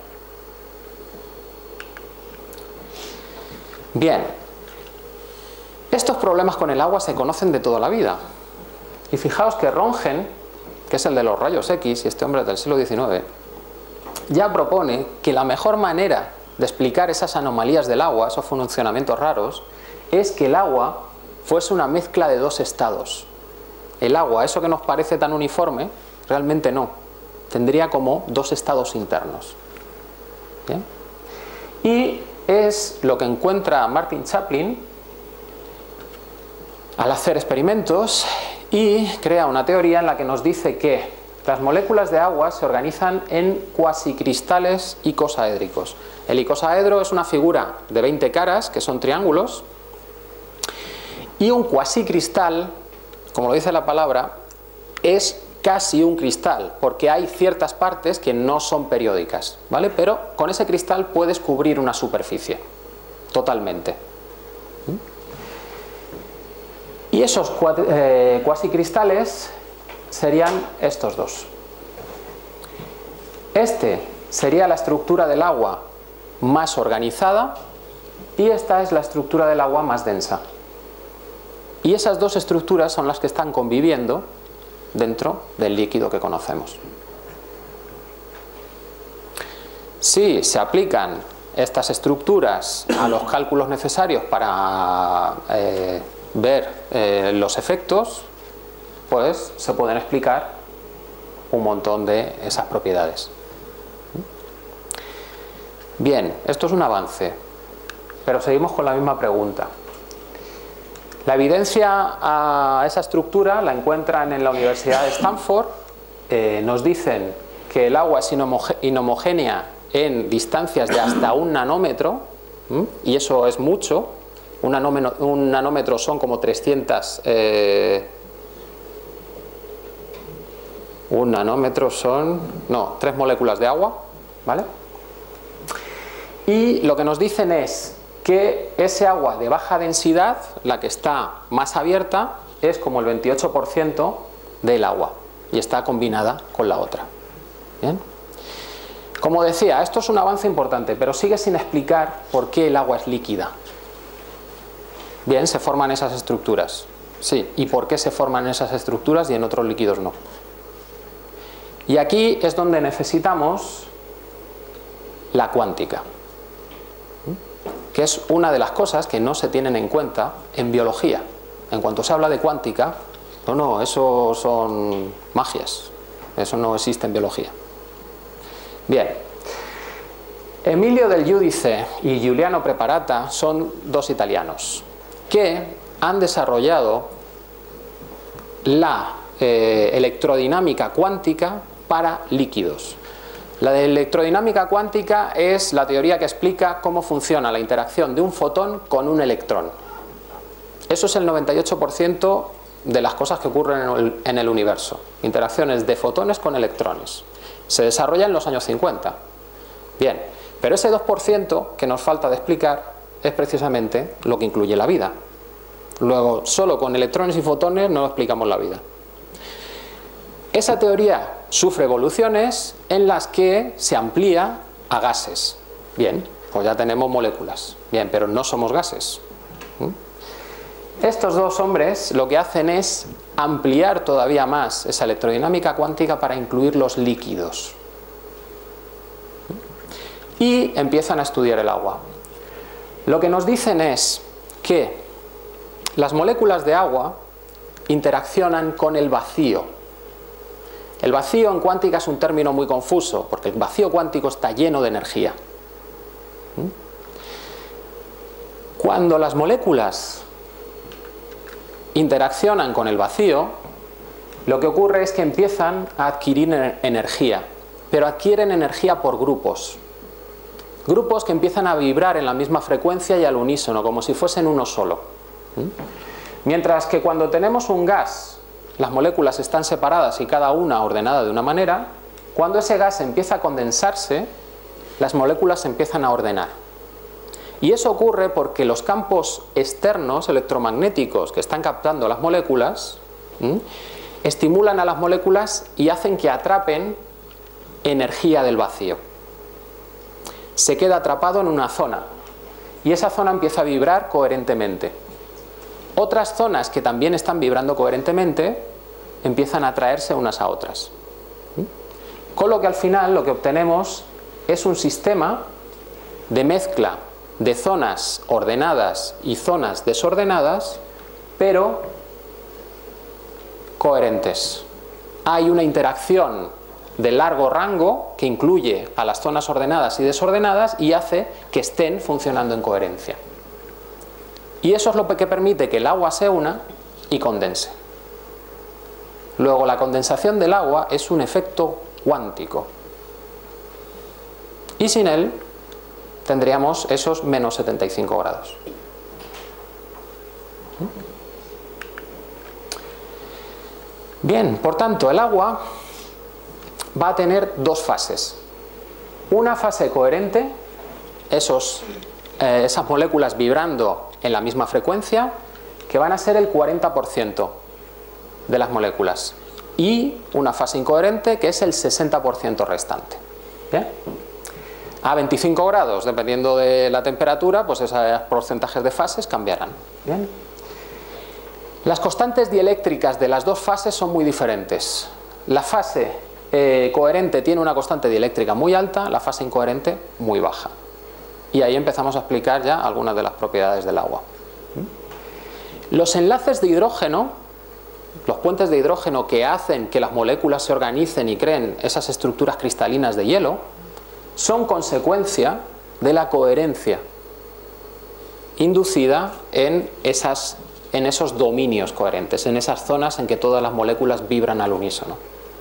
S1: Bien, estos problemas con el agua se conocen de toda la vida. Y fijaos que Röntgen, que es el de los rayos X, y este hombre del siglo diecinueve, ya propone que la mejor manera de explicar esas anomalías del agua, esos funcionamientos raros, es que el agua fuese una mezcla de dos estados. El agua, eso que nos parece tan uniforme, realmente no. Tendría como dos estados internos. ¿Bien? Y es lo que encuentra Martin Chaplin al hacer experimentos y crea una teoría en la que nos dice que las moléculas de agua se organizan en cuasicristales icosaédricos. El icosaedro es una figura de veinte caras, que son triángulos, y un cuasicristal, como lo dice la palabra, es casi un cristal, porque hay ciertas partes que no son periódicas, ¿vale? Pero con ese cristal puedes cubrir una superficie, totalmente. Y esos eh, cuasicristales serían estos dos. Este sería la estructura del agua más organizada y esta es la estructura del agua más densa. Y esas dos estructuras son las que están conviviendo dentro del líquido que conocemos. Si se aplican estas estructuras a los cálculos necesarios para eh, ver eh, los efectos, pues se pueden explicar un montón de esas propiedades. Bien, esto es un avance, pero seguimos con la misma pregunta. La evidencia a esa estructura la encuentran en la Universidad de Stanford. Eh, nos dicen que el agua es inhomogénea en distancias de hasta un nanómetro, ¿m? Y eso es mucho. Un nanómetro, un nanómetro son como trescientas... Eh, un nanómetro son... no, tres moléculas de agua, ¿vale? Y lo que nos dicen es que ese agua de baja densidad, la que está más abierta, es como el veintiocho por ciento del agua y está combinada con la otra. ¿Bien? Como decía, esto es un avance importante, pero sigue sin explicar por qué el agua es líquida. Bien, se forman esas estructuras. Sí, ¿y por qué se forman esas estructuras y en otros líquidos no? Y aquí es donde necesitamos la cuántica, que es una de las cosas que no se tienen en cuenta en biología. En cuanto se habla de cuántica, no, no, eso son magias, eso no existe en biología. Bien, Emilio del Giudice y Giuliano Preparata son dos italianos que han desarrollado la eh, electrodinámica cuántica para líquidos. La de electrodinámica cuántica es la teoría que explica cómo funciona la interacción de un fotón con un electrón. Eso es el noventa y ocho por ciento de las cosas que ocurren en el, en el universo. Interacciones de fotones con electrones. Se desarrolla en los años cincuenta. Bien, pero ese dos por ciento que nos falta de explicar es precisamente lo que incluye la vida. Luego, solo con electrones y fotones no explicamos la vida. Esa teoría sufre evoluciones en las que se amplía a gases. Bien, pues ya tenemos moléculas. Bien, pero no somos gases. ¿Mm? Estos dos hombres lo que hacen es ampliar todavía más esa electrodinámica cuántica para incluir los líquidos. Y empiezan a estudiar el agua. Lo que nos dicen es que las moléculas de agua interaccionan con el vacío. El vacío en cuántica es un término muy confuso, porque el vacío cuántico está lleno de energía. Cuando las moléculas interaccionan con el vacío, lo que ocurre es que empiezan a adquirir energía, pero adquieren energía por grupos. Grupos que empiezan a vibrar en la misma frecuencia y al unísono, como si fuesen uno solo. Mientras que cuando tenemos un gas, las moléculas están separadas y cada una ordenada de una manera, cuando ese gas empieza a condensarse, las moléculas se empiezan a ordenar. Y eso ocurre porque los campos externos electromagnéticos que están captando las moléculas ¿m? estimulan a las moléculas y hacen que atrapen energía del vacío. Se queda atrapado en una zona y esa zona empieza a vibrar coherentemente. Otras zonas que también están vibrando coherentemente empiezan a atraerse unas a otras. Con lo que al final lo que obtenemos es un sistema de mezcla de zonas ordenadas y zonas desordenadas, pero coherentes. Hay una interacción de largo rango que incluye a las zonas ordenadas y desordenadas y hace que estén funcionando en coherencia. Y eso es lo que permite que el agua se una y condense. Luego, la condensación del agua es un efecto cuántico. Y sin él tendríamos esos menos setenta y cinco grados. Bien, por tanto, el agua va a tener dos fases. Una fase coherente, esos, eh, esas moléculas vibrando en la misma frecuencia, que van a ser el cuarenta por ciento de las moléculas. Y una fase incoherente, que es el sesenta por ciento restante. ¿Bien? A veinticinco grados, dependiendo de la temperatura, pues esos porcentajes de fases cambiarán. ¿Bien? Las constantes dieléctricas de las dos fases son muy diferentes. La fase eh, coherente tiene una constante dieléctrica muy alta, la fase incoherente muy baja. Y ahí empezamos a explicar ya algunas de las propiedades del agua. Los enlaces de hidrógeno, los puentes de hidrógeno que hacen que las moléculas se organicen y creen esas estructuras cristalinas de hielo, son consecuencia de la coherencia inducida en, esas, en esos dominios coherentes, en esas zonas en que todas las moléculas vibran al unísono.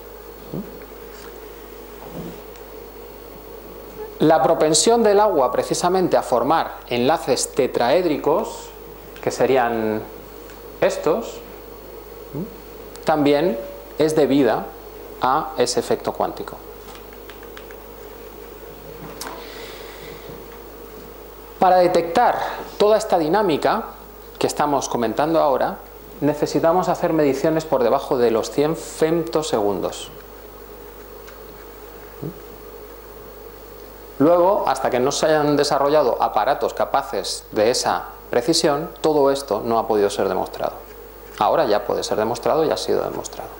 S1: La propensión del agua precisamente a formar enlaces tetraédricos, que serían estos, también es debida a ese efecto cuántico. Para detectar toda esta dinámica que estamos comentando ahora, necesitamos hacer mediciones por debajo de los cien femtosegundos. Luego, hasta que no se hayan desarrollado aparatos capaces de esa precisión, todo esto no ha podido ser demostrado. Ahora ya puede ser demostrado y ha sido demostrado.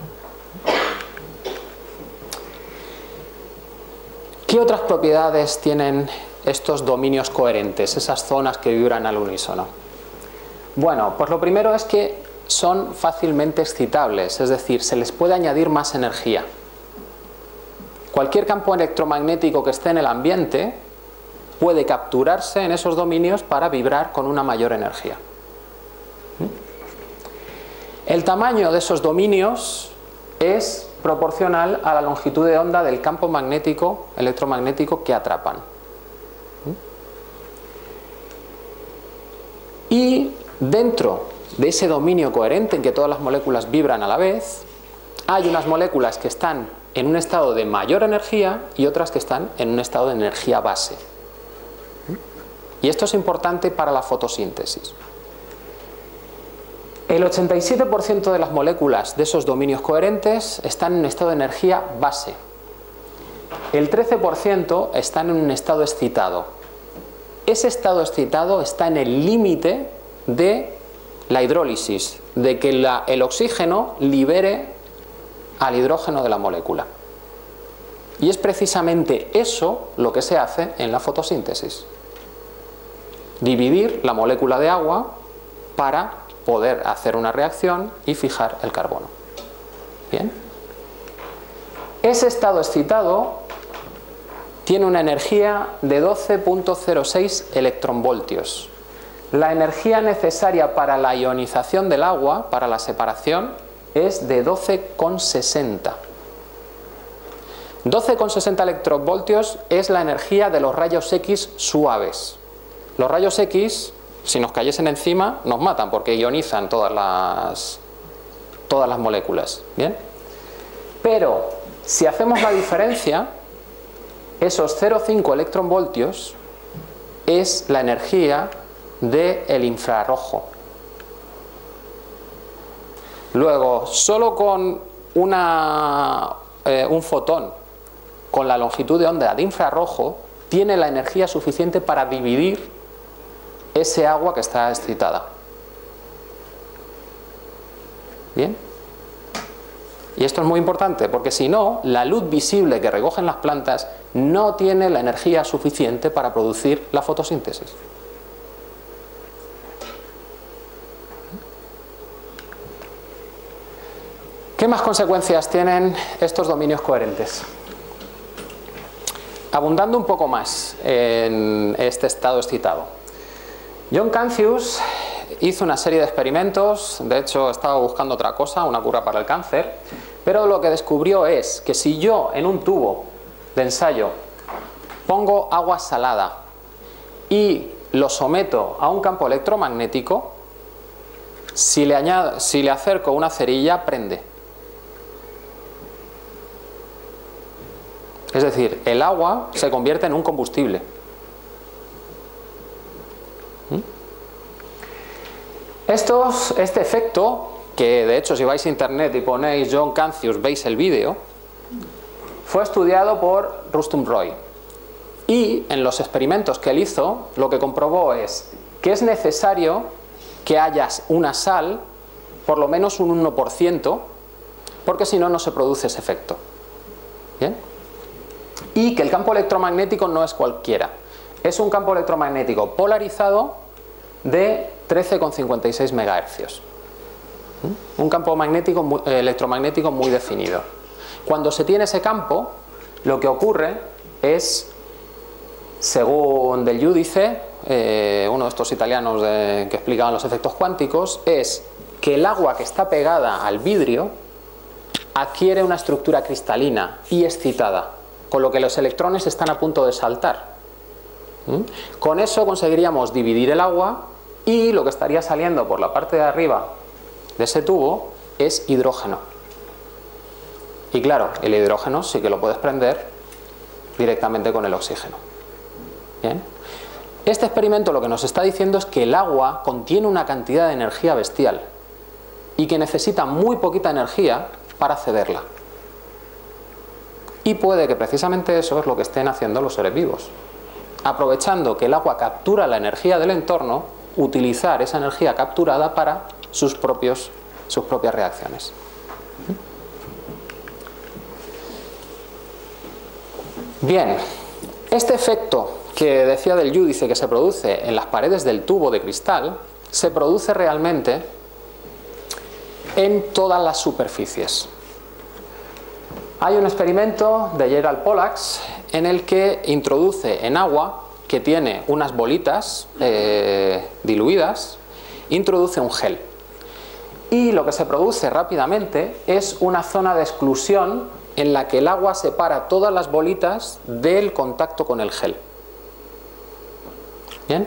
S1: ¿Qué otras propiedades tienen estos dominios coherentes, esas zonas que vibran al unísono? Bueno, pues lo primero es que son fácilmente excitables, es decir, se les puede añadir más energía. Cualquier campo electromagnético que esté en el ambiente puede capturarse en esos dominios para vibrar con una mayor energía. El tamaño de esos dominios es proporcional a la longitud de onda del campo magnético, electromagnético que atrapan. Y dentro de ese dominio coherente en que todas las moléculas vibran a la vez, hay unas moléculas que están en un estado de mayor energía y otras que están en un estado de energía base. Y esto es importante para la fotosíntesis. El ochenta y siete por ciento de las moléculas de esos dominios coherentes están en un estado de energía base. El trece por ciento están en un estado excitado. Ese estado excitado está en el límite de la hidrólisis, de que la, el oxígeno libere al hidrógeno de la molécula. Y es precisamente eso lo que se hace en la fotosíntesis. Dividir la molécula de agua para poder hacer una reacción y fijar el carbono. Bien. Ese estado excitado tiene una energía de doce punto cero seis electronvoltios. La energía necesaria para la ionización del agua, para la separación, es de doce coma sesenta. doce coma sesenta electronvoltios es la energía de los rayos X suaves. Los rayos X, si nos cayesen encima, nos matan porque ionizan todas las, todas las moléculas. ¿Bien? Pero si hacemos la diferencia, esos cero coma cinco electronvoltios es la energía del infrarrojo. Luego, solo con una, eh, un fotón con la longitud de onda de infrarrojo tiene la energía suficiente para dividir ese agua que está excitada. ¿Bien? Y esto es muy importante porque si no, la luz visible que recogen las plantas no tiene la energía suficiente para producir la fotosíntesis. ¿Qué más consecuencias tienen estos dominios coherentes? Abundando un poco más en este estado excitado. John Cancius hizo una serie de experimentos, de hecho estaba buscando otra cosa, una cura para el cáncer, pero lo que descubrió es que si yo en un tubo de ensayo pongo agua salada y lo someto a un campo electromagnético, si le, añado, si le acerco una cerilla prende. Es decir, el agua se convierte en un combustible. ¿Mm? Estos, este efecto, que de hecho si vais a internet y ponéis John Cancius veis el vídeo, fue estudiado por Rustum Roy. Y en los experimentos que él hizo, lo que comprobó es que es necesario que haya una sal, por lo menos un uno por ciento, porque si no, no se produce ese efecto. ¿Bien? Y que el campo electromagnético no es cualquiera. Es un campo electromagnético polarizado de trece coma cincuenta y seis megahercios. Un campo magnético muy, eh, electromagnético muy definido. Cuando se tiene ese campo, lo que ocurre es, según Del Giudice, eh, uno de estos italianos de, que explicaban los efectos cuánticos, es que el agua que está pegada al vidrio adquiere una estructura cristalina y excitada, con lo que los electrones están a punto de saltar. ¿Mm? Con eso conseguiríamos dividir el agua y lo que estaría saliendo por la parte de arriba de ese tubo es hidrógeno. Y claro, el hidrógeno sí que lo puedes prender directamente con el oxígeno. ¿Bien? Este experimento lo que nos está diciendo es que el agua contiene una cantidad de energía bestial y que necesita muy poquita energía para cederla. Y puede que precisamente eso es lo que estén haciendo los seres vivos. Aprovechando que el agua captura la energía del entorno, utilizar esa energía capturada para sus, propios, sus propias reacciones. Bien, este efecto que decía Del Giudice que se produce en las paredes del tubo de cristal, se produce realmente en todas las superficies. Hay un experimento de Gerald Pollack en el que introduce en agua, que tiene unas bolitas eh, diluidas, introduce un gel. Y lo que se produce rápidamente es una zona de exclusión en la que el agua separa todas las bolitas del contacto con el gel. ¿Bien?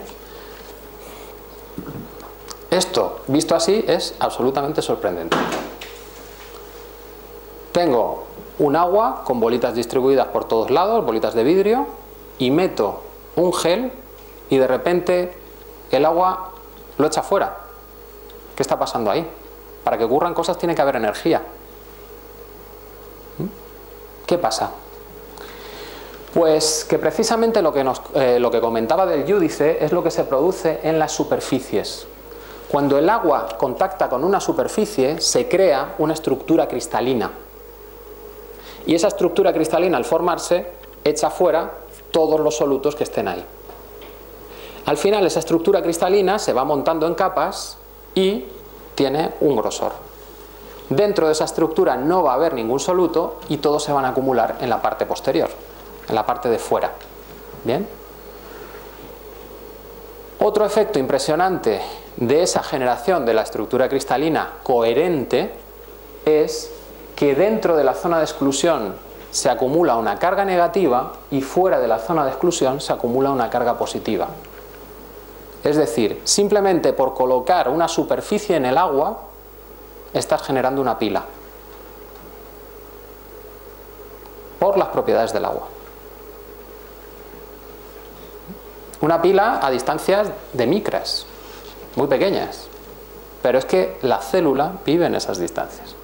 S1: Esto, visto así, es absolutamente sorprendente. Tengo un agua con bolitas distribuidas por todos lados, bolitas de vidrio, y meto un gel y de repente el agua lo echa fuera. ¿Qué está pasando ahí? Para que ocurran cosas tiene que haber energía. ¿Qué pasa? Pues que precisamente lo que, nos, eh, lo que comentaba Del Giudice es lo que se produce en las superficies. Cuando el agua contacta con una superficie, se crea una estructura cristalina. Y esa estructura cristalina, al formarse, echa fuera todos los solutos que estén ahí. Al final, esa estructura cristalina se va montando en capas y tiene un grosor. Dentro de esa estructura no va a haber ningún soluto y todos se van a acumular en la parte posterior, en la parte de fuera. ¿Bien? Otro efecto impresionante de esa generación de la estructura cristalina coherente es que dentro de la zona de exclusión se acumula una carga negativa y fuera de la zona de exclusión se acumula una carga positiva. Es decir, simplemente por colocar una superficie en el agua estás generando una pila por las propiedades del agua. Una pila a distancias de micras, muy pequeñas, pero es que la célula vive en esas distancias.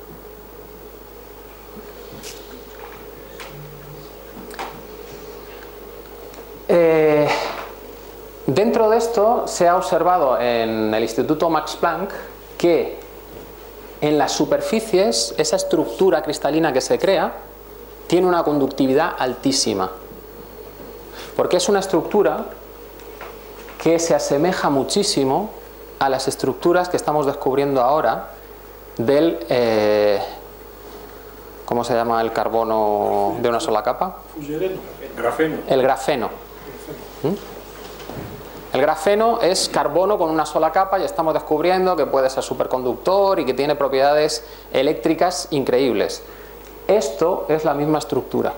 S1: Eh, dentro de esto se ha observado en el Instituto Max Planck que en las superficies esa estructura cristalina que se crea tiene una conductividad altísima, porque es una estructura que se asemeja muchísimo a las estructuras que estamos descubriendo ahora del, eh, ¿cómo se llama el carbono de una sola capa?
S2: Grafeno.
S1: El grafeno. ¿Mm? El grafeno es carbono con una sola capa y estamos descubriendo que puede ser superconductor y que tiene propiedades eléctricas increíbles. Esto es la misma estructura.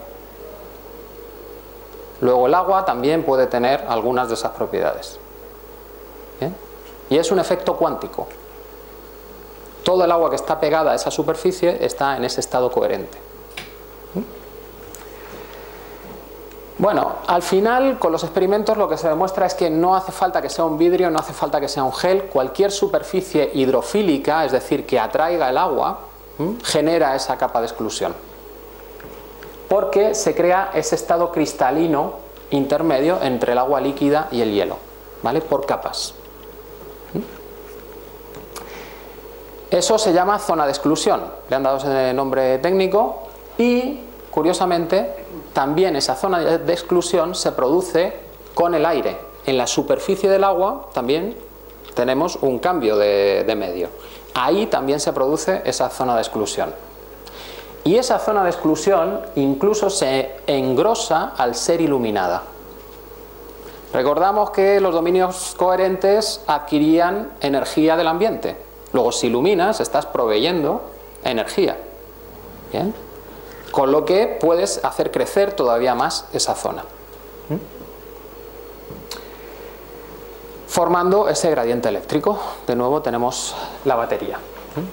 S1: Luego el agua también puede tener algunas de esas propiedades. ¿Bien? Y es un efecto cuántico. Todo el agua que está pegada a esa superficie está en ese estado coherente. ¿Mm? Bueno, al final con los experimentos lo que se demuestra es que no hace falta que sea un vidrio, no hace falta que sea un gel, cualquier superficie hidrofílica, es decir, que atraiga el agua, ¿m? genera esa capa de exclusión, porque se crea ese estado cristalino intermedio entre el agua líquida y el hielo, ¿vale? Por capas. Eso se llama zona de exclusión, le han dado ese nombre técnico y, curiosamente, también esa zona de exclusión se produce con el aire. En la superficie del agua también tenemos un cambio de, de medio. Ahí también se produce esa zona de exclusión. Y esa zona de exclusión incluso se engrosa al ser iluminada. Recordamos que los dominios coherentes adquirían energía del ambiente. Luego, si iluminas, estás proveyendo energía. ¿Bien? Con lo que puedes hacer crecer todavía más esa zona. ¿Mm? Formando ese gradiente eléctrico. De nuevo tenemos la batería. ¿Mm?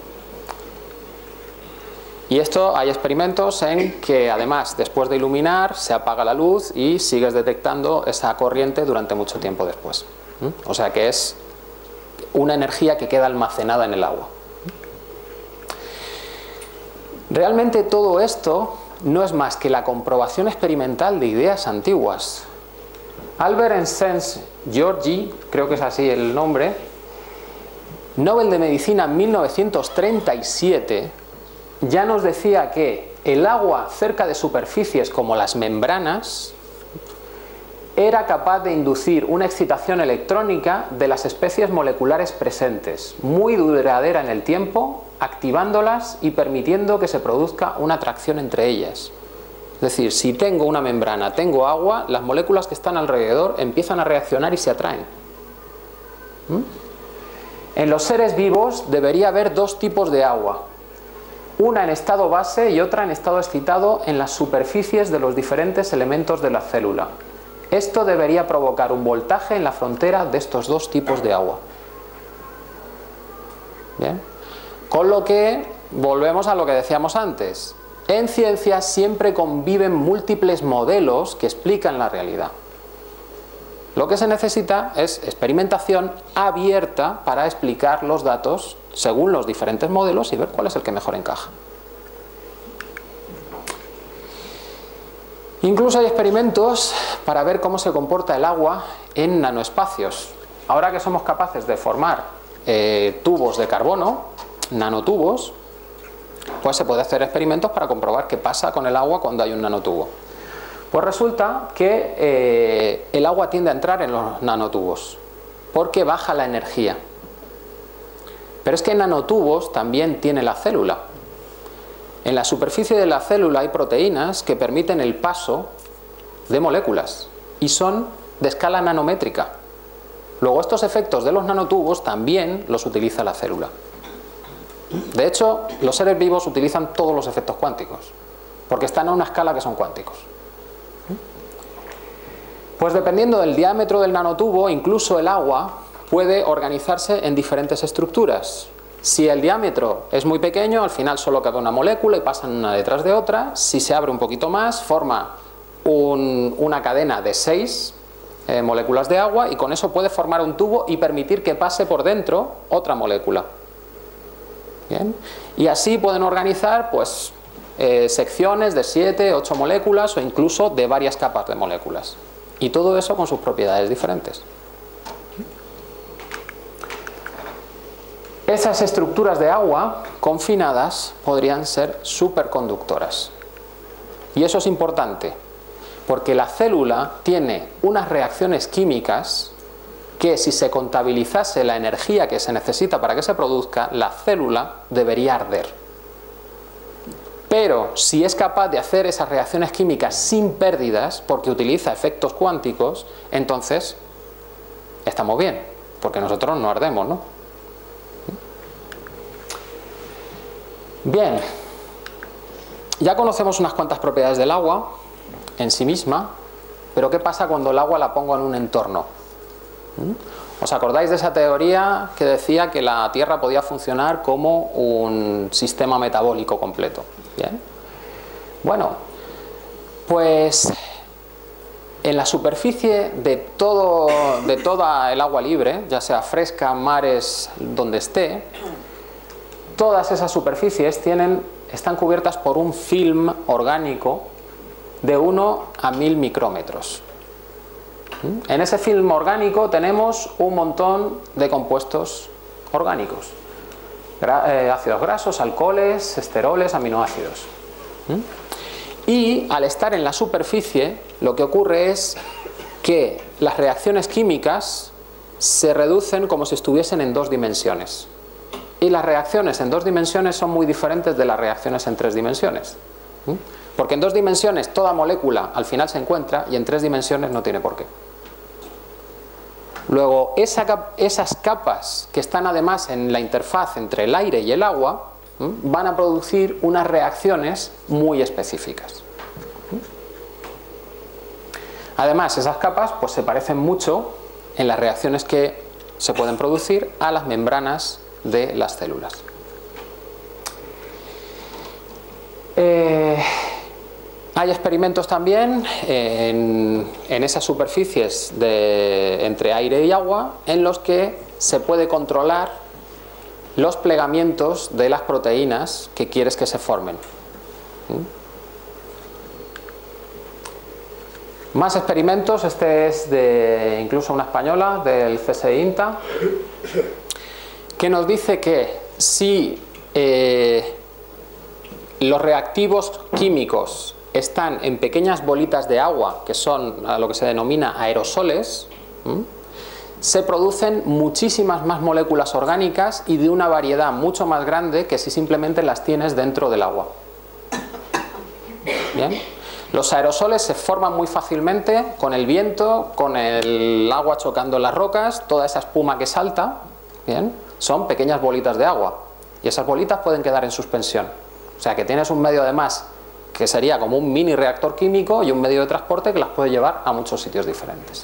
S1: Y esto, hay experimentos en que además, después de iluminar, se apaga la luz y sigues detectando esa corriente durante mucho tiempo después. ¿Mm? O sea que es una energía que queda almacenada en el agua. Realmente todo esto no es más que la comprobación experimental de ideas antiguas. Albert Ensens Georgi, creo que es así el nombre, Nobel de Medicina en mil novecientos treinta y siete, ya nos decía que el agua cerca de superficies como las membranas era capaz de inducir una excitación electrónica de las especies moleculares presentes, muy duradera en el tiempo, activándolas y permitiendo que se produzca una atracción entre ellas. Es decir, si tengo una membrana, tengo agua, las moléculas que están alrededor empiezan a reaccionar y se atraen. ¿Mm? En los seres vivos debería haber dos tipos de agua, una en estado base y otra en estado excitado en las superficies de los diferentes elementos de la célula. Esto debería provocar un voltaje en la frontera de estos dos tipos de agua. ¿Bien? Con lo que volvemos a lo que decíamos antes. En ciencia siempre conviven múltiples modelos que explican la realidad. Lo que se necesita es experimentación abierta para explicar los datos según los diferentes modelos y ver cuál es el que mejor encaja. Incluso hay experimentos para ver cómo se comporta el agua en nanoespacios. Ahora que somos capaces de formar eh, tubos de carbono, nanotubos, pues se puede hacer experimentos para comprobar qué pasa con el agua cuando hay un nanotubo. Pues resulta que eh, el agua tiende a entrar en los nanotubos porque baja la energía. Pero es que en nanotubos también tiene la célula. En la superficie de la célula hay proteínas que permiten el paso de moléculas y son de escala nanométrica. Luego estos efectos de los nanotubos también los utiliza la célula. De hecho, los seres vivos utilizan todos los efectos cuánticos porque están a una escala que son cuánticos. Pues dependiendo del diámetro del nanotubo, incluso el agua puede organizarse en diferentes estructuras. Si el diámetro es muy pequeño, al final solo cabe una molécula y pasan una detrás de otra. Si se abre un poquito más, forma un, una cadena de seis eh, moléculas de agua y con eso puede formar un tubo y permitir que pase por dentro otra molécula. ¿Bien? Y así pueden organizar pues, eh, secciones de siete, ocho moléculas o incluso de varias capas de moléculas. Y todo eso con sus propiedades diferentes. Esas estructuras de agua confinadas podrían ser superconductoras. Y eso es importante, porque la célula tiene unas reacciones químicas que si se contabilizase la energía que se necesita para que se produzca, la célula debería arder. Pero si es capaz de hacer esas reacciones químicas sin pérdidas, porque utiliza efectos cuánticos, entonces estamos bien, porque nosotros no ardemos, ¿no? Bien, ya conocemos unas cuantas propiedades del agua en sí misma, pero ¿qué pasa cuando el agua la pongo en un entorno? ¿Os acordáis de esa teoría que decía que la Tierra podía funcionar como un sistema metabólico completo? ¿Bien? Bueno, pues en la superficie de, todo, de toda el agua libre, ya sea fresca, mares, donde esté, todas esas superficies tienen, están cubiertas por un film orgánico de uno a mil micrómetros. En ese film orgánico tenemos un montón de compuestos orgánicos, ácidos grasos, alcoholes, esteroles, aminoácidos. Y al estar en la superficie, lo que ocurre es que las reacciones químicas se reducen como si estuviesen en dos dimensiones. Y las reacciones en dos dimensiones son muy diferentes de las reacciones en tres dimensiones. Porque en dos dimensiones toda molécula al final se encuentra y en tres dimensiones no tiene por qué. Luego, esa cap- esas capas que están además en la interfaz entre el aire y el agua, ¿m? van a producir unas reacciones muy específicas. Además, esas capas pues, se parecen mucho en las reacciones que se pueden producir a las membranas de las células. Eh, hay experimentos también en, en esas superficies de, entre aire y agua en los que se puede controlar los plegamientos de las proteínas que quieres que se formen. ¿Mm? Más experimentos, este es de incluso una española del C S I I N T A, que nos dice que si eh, los reactivos químicos están en pequeñas bolitas de agua, que son a lo que se denomina aerosoles, ¿m? se producen muchísimas más moléculas orgánicas y de una variedad mucho más grande que si simplemente las tienes dentro del agua. ¿Bien? Los aerosoles se forman muy fácilmente con el viento, con el agua chocando en las rocas, toda esa espuma que salta, ¿bien? Son pequeñas bolitas de agua y esas bolitas pueden quedar en suspensión. O sea que tienes un medio además que sería como un mini reactor químico y un medio de transporte que las puede llevar a muchos sitios diferentes.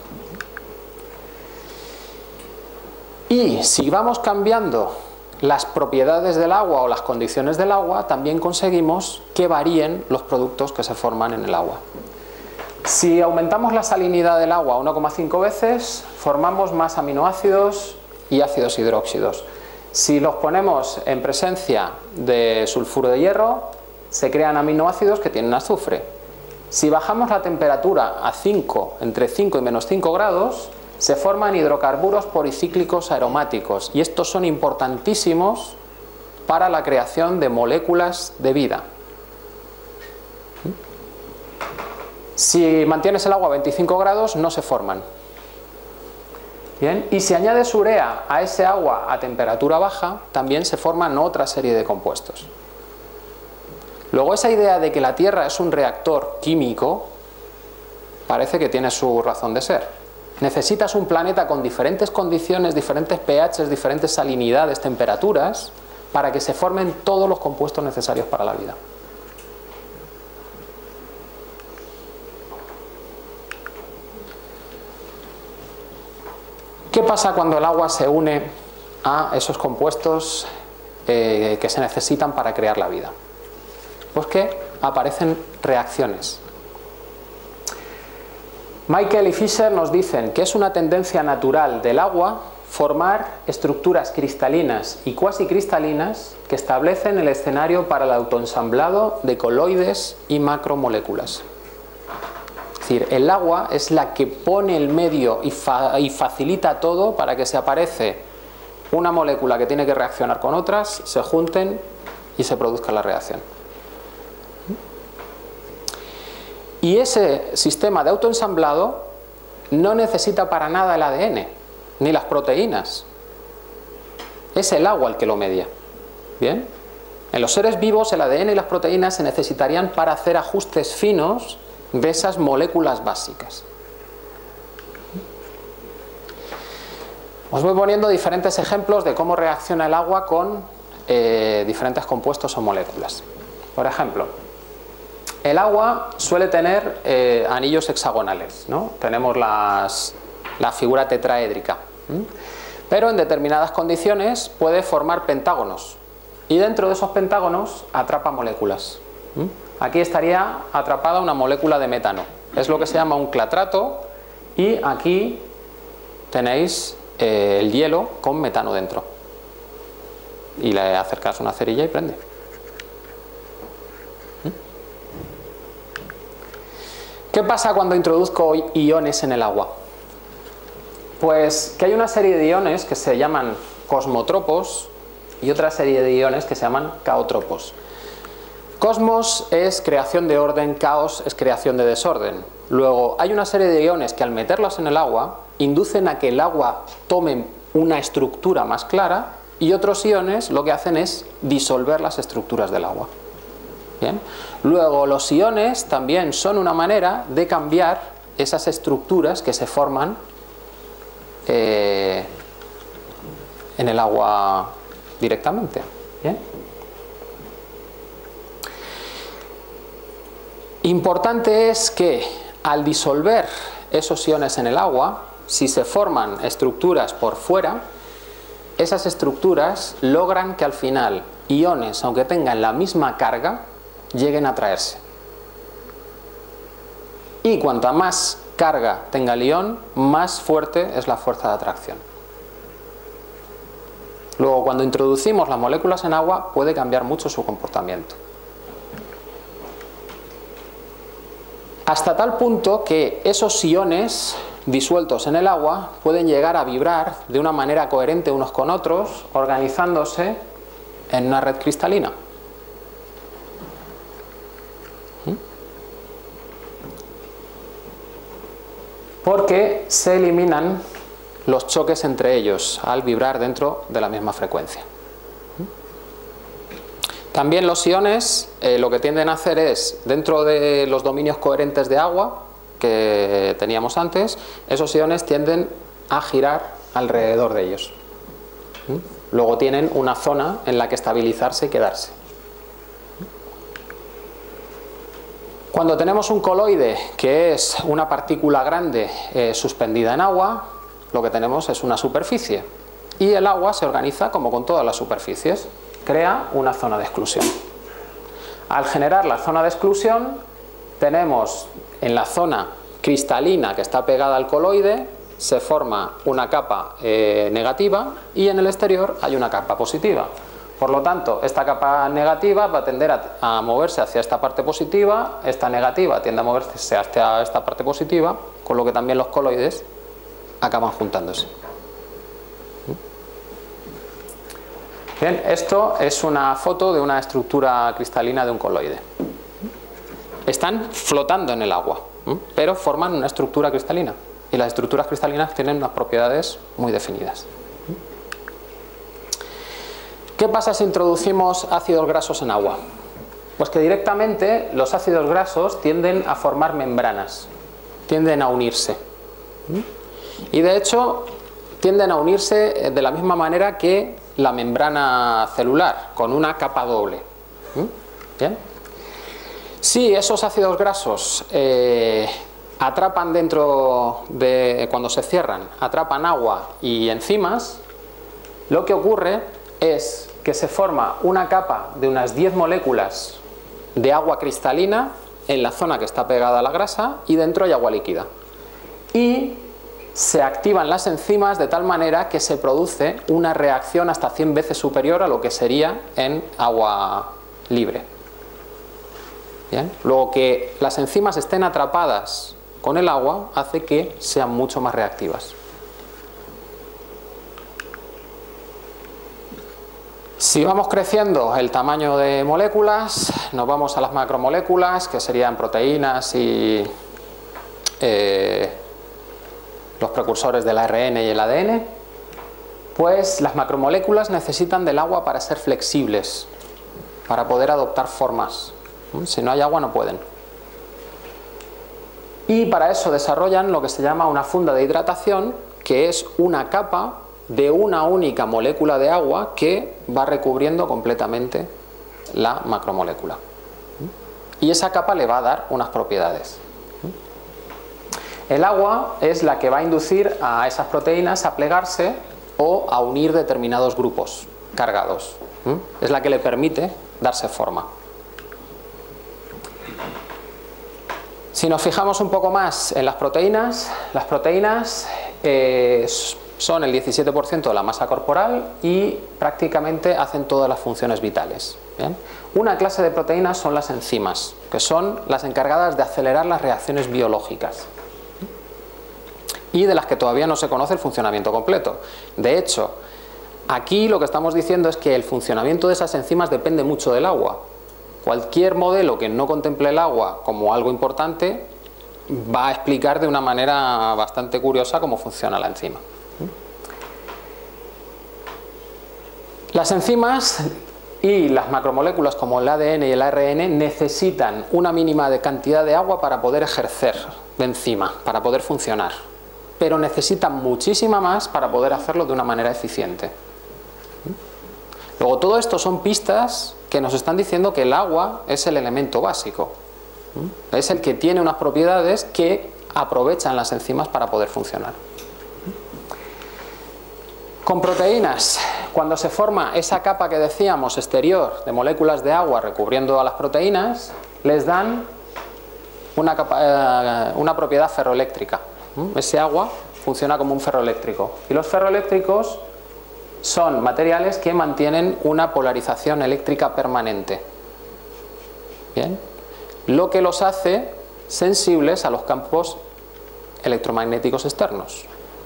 S1: Y si vamos cambiando las propiedades del agua o las condiciones del agua, también conseguimos que varíen los productos que se forman en el agua. Si aumentamos la salinidad del agua a uno coma cinco veces, formamos más aminoácidos y ácidos hidróxidos. Si los ponemos en presencia de sulfuro de hierro, se crean aminoácidos que tienen azufre. Si bajamos la temperatura a cinco, entre cinco y menos cinco grados, se forman hidrocarburos policíclicos aromáticos y estos son importantísimos para la creación de moléculas de vida. Si mantienes el agua a veinticinco grados no se forman. Bien, y si añades urea a ese agua a temperatura baja, también se forman otra serie de compuestos. Luego, esa idea de que la Tierra es un reactor químico parece que tiene su razón de ser. Necesitas un planeta con diferentes condiciones, diferentes pHs, diferentes salinidades, temperaturas, para que se formen todos los compuestos necesarios para la vida. ¿Qué pasa cuando el agua se une a esos compuestos eh, que se necesitan para crear la vida? Pues que aparecen reacciones. Michael y Fisher nos dicen que es una tendencia natural del agua formar estructuras cristalinas y cuasi cristalinas que establecen el escenario para el autoensamblado de coloides y macromoléculas. Es decir, el agua es la que pone el medio y, fa y facilita todo para que se aparece una molécula que tiene que reaccionar con otras, se junten y se produzca la reacción. Y ese sistema de autoensamblado no necesita para nada el A D N, ni las proteínas. Es el agua el que lo media. ¿Bien? En los seres vivos el A D N y las proteínas se necesitarían para hacer ajustes finos de esas moléculas básicas. Os voy poniendo diferentes ejemplos de cómo reacciona el agua con eh, diferentes compuestos o moléculas. Por ejemplo, el agua suele tener eh, anillos hexagonales, ¿no? Tenemos las, la figura tetraédrica, ¿m? Pero en determinadas condiciones puede formar pentágonos y dentro de esos pentágonos atrapa moléculas. ¿m? Aquí estaría atrapada una molécula de metano. Es lo que se llama un clatrato, y aquí tenéis eh, el hielo con metano dentro. Y le acercas una cerilla y prende. ¿Qué pasa cuando introduzco iones en el agua? Pues que hay una serie de iones que se llaman cosmotropos y otra serie de iones que se llaman caotropos. Cosmos es creación de orden, caos es creación de desorden. Luego hay una serie de iones que al meterlos en el agua inducen a que el agua tome una estructura más clara, y otros iones lo que hacen es disolver las estructuras del agua. Bien. Luego los iones también son una manera de cambiar esas estructuras que se forman eh, en el agua directamente. Bien. Importante es que al disolver esos iones en el agua, si se forman estructuras por fuera, esas estructuras logran que al final iones, aunque tengan la misma carga, lleguen a atraerse. Y cuanta más carga tenga el ion, más fuerte es la fuerza de atracción. Luego, cuando introducimos las moléculas en agua, puede cambiar mucho su comportamiento. Hasta tal punto que esos iones disueltos en el agua pueden llegar a vibrar de una manera coherente unos con otros, organizándose en una red cristalina. Porque se eliminan los choques entre ellos al vibrar dentro de la misma frecuencia. También los iones eh, lo que tienden a hacer es, dentro de los dominios coherentes de agua que teníamos antes, esos iones tienden a girar alrededor de ellos. Luego tienen una zona en la que estabilizarse y quedarse. Cuando tenemos un coloide, que es una partícula grande eh, suspendida en agua, lo que tenemos es una superficie. Y el agua se organiza como con todas las superficies, crea una zona de exclusión. Al generar la zona de exclusión, tenemos en la zona cristalina que está pegada al coloide, se forma una capa eh, negativa, y en el exterior hay una capa positiva. Por lo tanto, esta capa negativa va a tender a, a moverse hacia esta parte positiva, esta negativa tiende a moverse hacia esta parte positiva, con lo que también los coloides acaban juntándose. Bien, esto es una foto de una estructura cristalina de un coloide. Están flotando en el agua, pero forman una estructura cristalina, y las estructuras cristalinas tienen unas propiedades muy definidas. ¿Qué pasa si introducimos ácidos grasos en agua? Pues que directamente los ácidos grasos tienden a formar membranas, tienden a unirse. Y de hecho tienden a unirse de la misma manera que la membrana celular, con una capa doble. ¿Bien? Si esos ácidos grasos eh, atrapan dentro de, cuando se cierran, atrapan agua y enzimas, lo que ocurre es que se forma una capa de unas diez moléculas de agua cristalina en la zona que está pegada a la grasa, y dentro hay agua líquida. Y se activan las enzimas de tal manera que se produce una reacción hasta cien veces superior a lo que sería en agua libre. Bien. Luego, que las enzimas estén atrapadas con el agua hace que sean mucho más reactivas. Si vamos creciendo el tamaño de moléculas, nos vamos a las macromoléculas, que serían proteínas y eh, los precursores del A R N y el A D N, pues las macromoléculas necesitan del agua para ser flexibles, para poder adoptar formas. Si no hay agua no pueden. Y para eso desarrollan lo que se llama una funda de hidratación, que es una capa de una única molécula de agua que va recubriendo completamente la macromolécula. Y esa capa le va a dar unas propiedades. El agua es la que va a inducir a esas proteínas a plegarse o a unir determinados grupos cargados. Es la que le permite darse forma. Si nos fijamos un poco más en las proteínas, las proteínas eh, son el diecisiete por ciento de la masa corporal y prácticamente hacen todas las funciones vitales. ¿Bien? Una clase de proteínas son las enzimas, que son las encargadas de acelerar las reacciones biológicas y de las que todavía no se conoce el funcionamiento completo. De hecho, aquí lo que estamos diciendo es que el funcionamiento de esas enzimas depende mucho del agua. Cualquier modelo que no contemple el agua como algo importante va a explicar de una manera bastante curiosa cómo funciona la enzima. Las enzimas y las macromoléculas como el A D N y el A R N necesitan una mínima de cantidad de agua para poder ejercer de enzima, para poder funcionar, pero necesitan muchísima más para poder hacerlo de una manera eficiente. Luego, todo esto son pistas que nos están diciendo que el agua es el elemento básico, es el que tiene unas propiedades que aprovechan las enzimas para poder funcionar. Con proteínas, cuando se forma esa capa que decíamos exterior de moléculas de agua recubriendo a las proteínas, les dan una, capa, eh, una propiedad ferroeléctrica. Ese agua funciona como un ferroeléctrico y los ferroeléctricos son materiales que mantienen una polarización eléctrica permanente. Bien, lo que los hace sensibles a los campos electromagnéticos externos.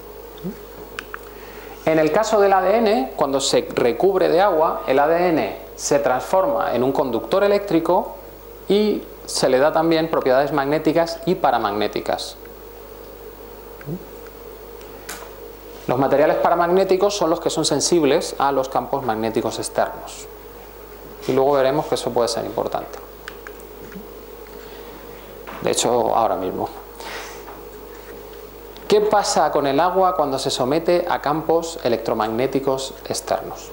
S1: En el caso del A D N, cuando se recubre de agua, el A D N se transforma en un conductor eléctrico y se le da también propiedades magnéticas y paramagnéticas. Los materiales paramagnéticos son los que son sensibles a los campos magnéticos externos. Y luego veremos que eso puede ser importante. De hecho, ahora mismo. ¿Qué pasa con el agua cuando se somete a campos electromagnéticos externos?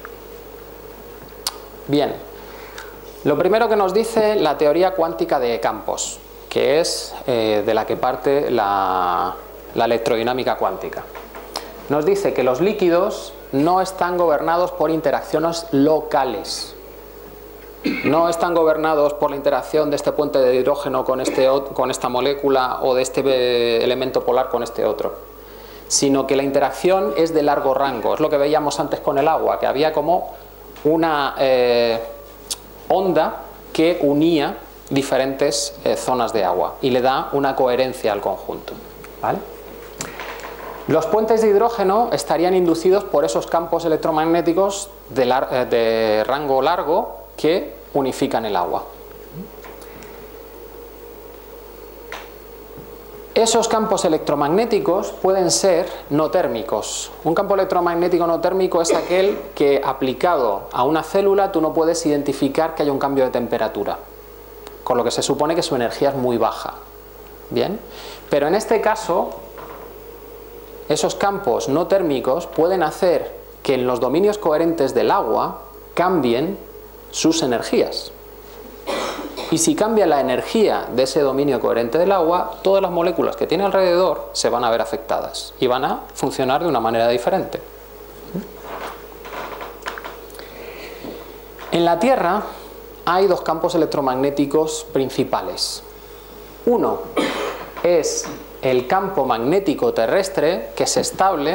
S1: Bien, lo primero que nos dice la teoría cuántica de campos, que es eh, de la que parte la, la electrodinámica cuántica. Nos dice que los líquidos no están gobernados por interacciones locales. No están gobernados por la interacción de este puente de hidrógeno con, este, con esta molécula o de este elemento polar con este otro, sino que la interacción es de largo rango. Es lo que veíamos antes con el agua, que había como una eh, onda que unía diferentes eh, zonas de agua y le da una coherencia al conjunto. ¿Vale? Los puentes de hidrógeno estarían inducidos por esos campos electromagnéticos de, lar de rango largo que unifican el agua. Esos campos electromagnéticos pueden ser no térmicos. Un campo electromagnético no térmico es aquel que, aplicado a una célula, tú no puedes identificar que haya un cambio de temperatura, con lo que se supone que su energía es muy baja. Bien, pero en este caso, esos campos no térmicos pueden hacer que en los dominios coherentes del agua cambien sus energías. Y si cambia la energía de ese dominio coherente del agua, todas las moléculas que tiene alrededor se van a ver afectadas y van a funcionar de una manera diferente. En la Tierra hay dos campos electromagnéticos principales. Uno es el campo magnético terrestre, que es estable,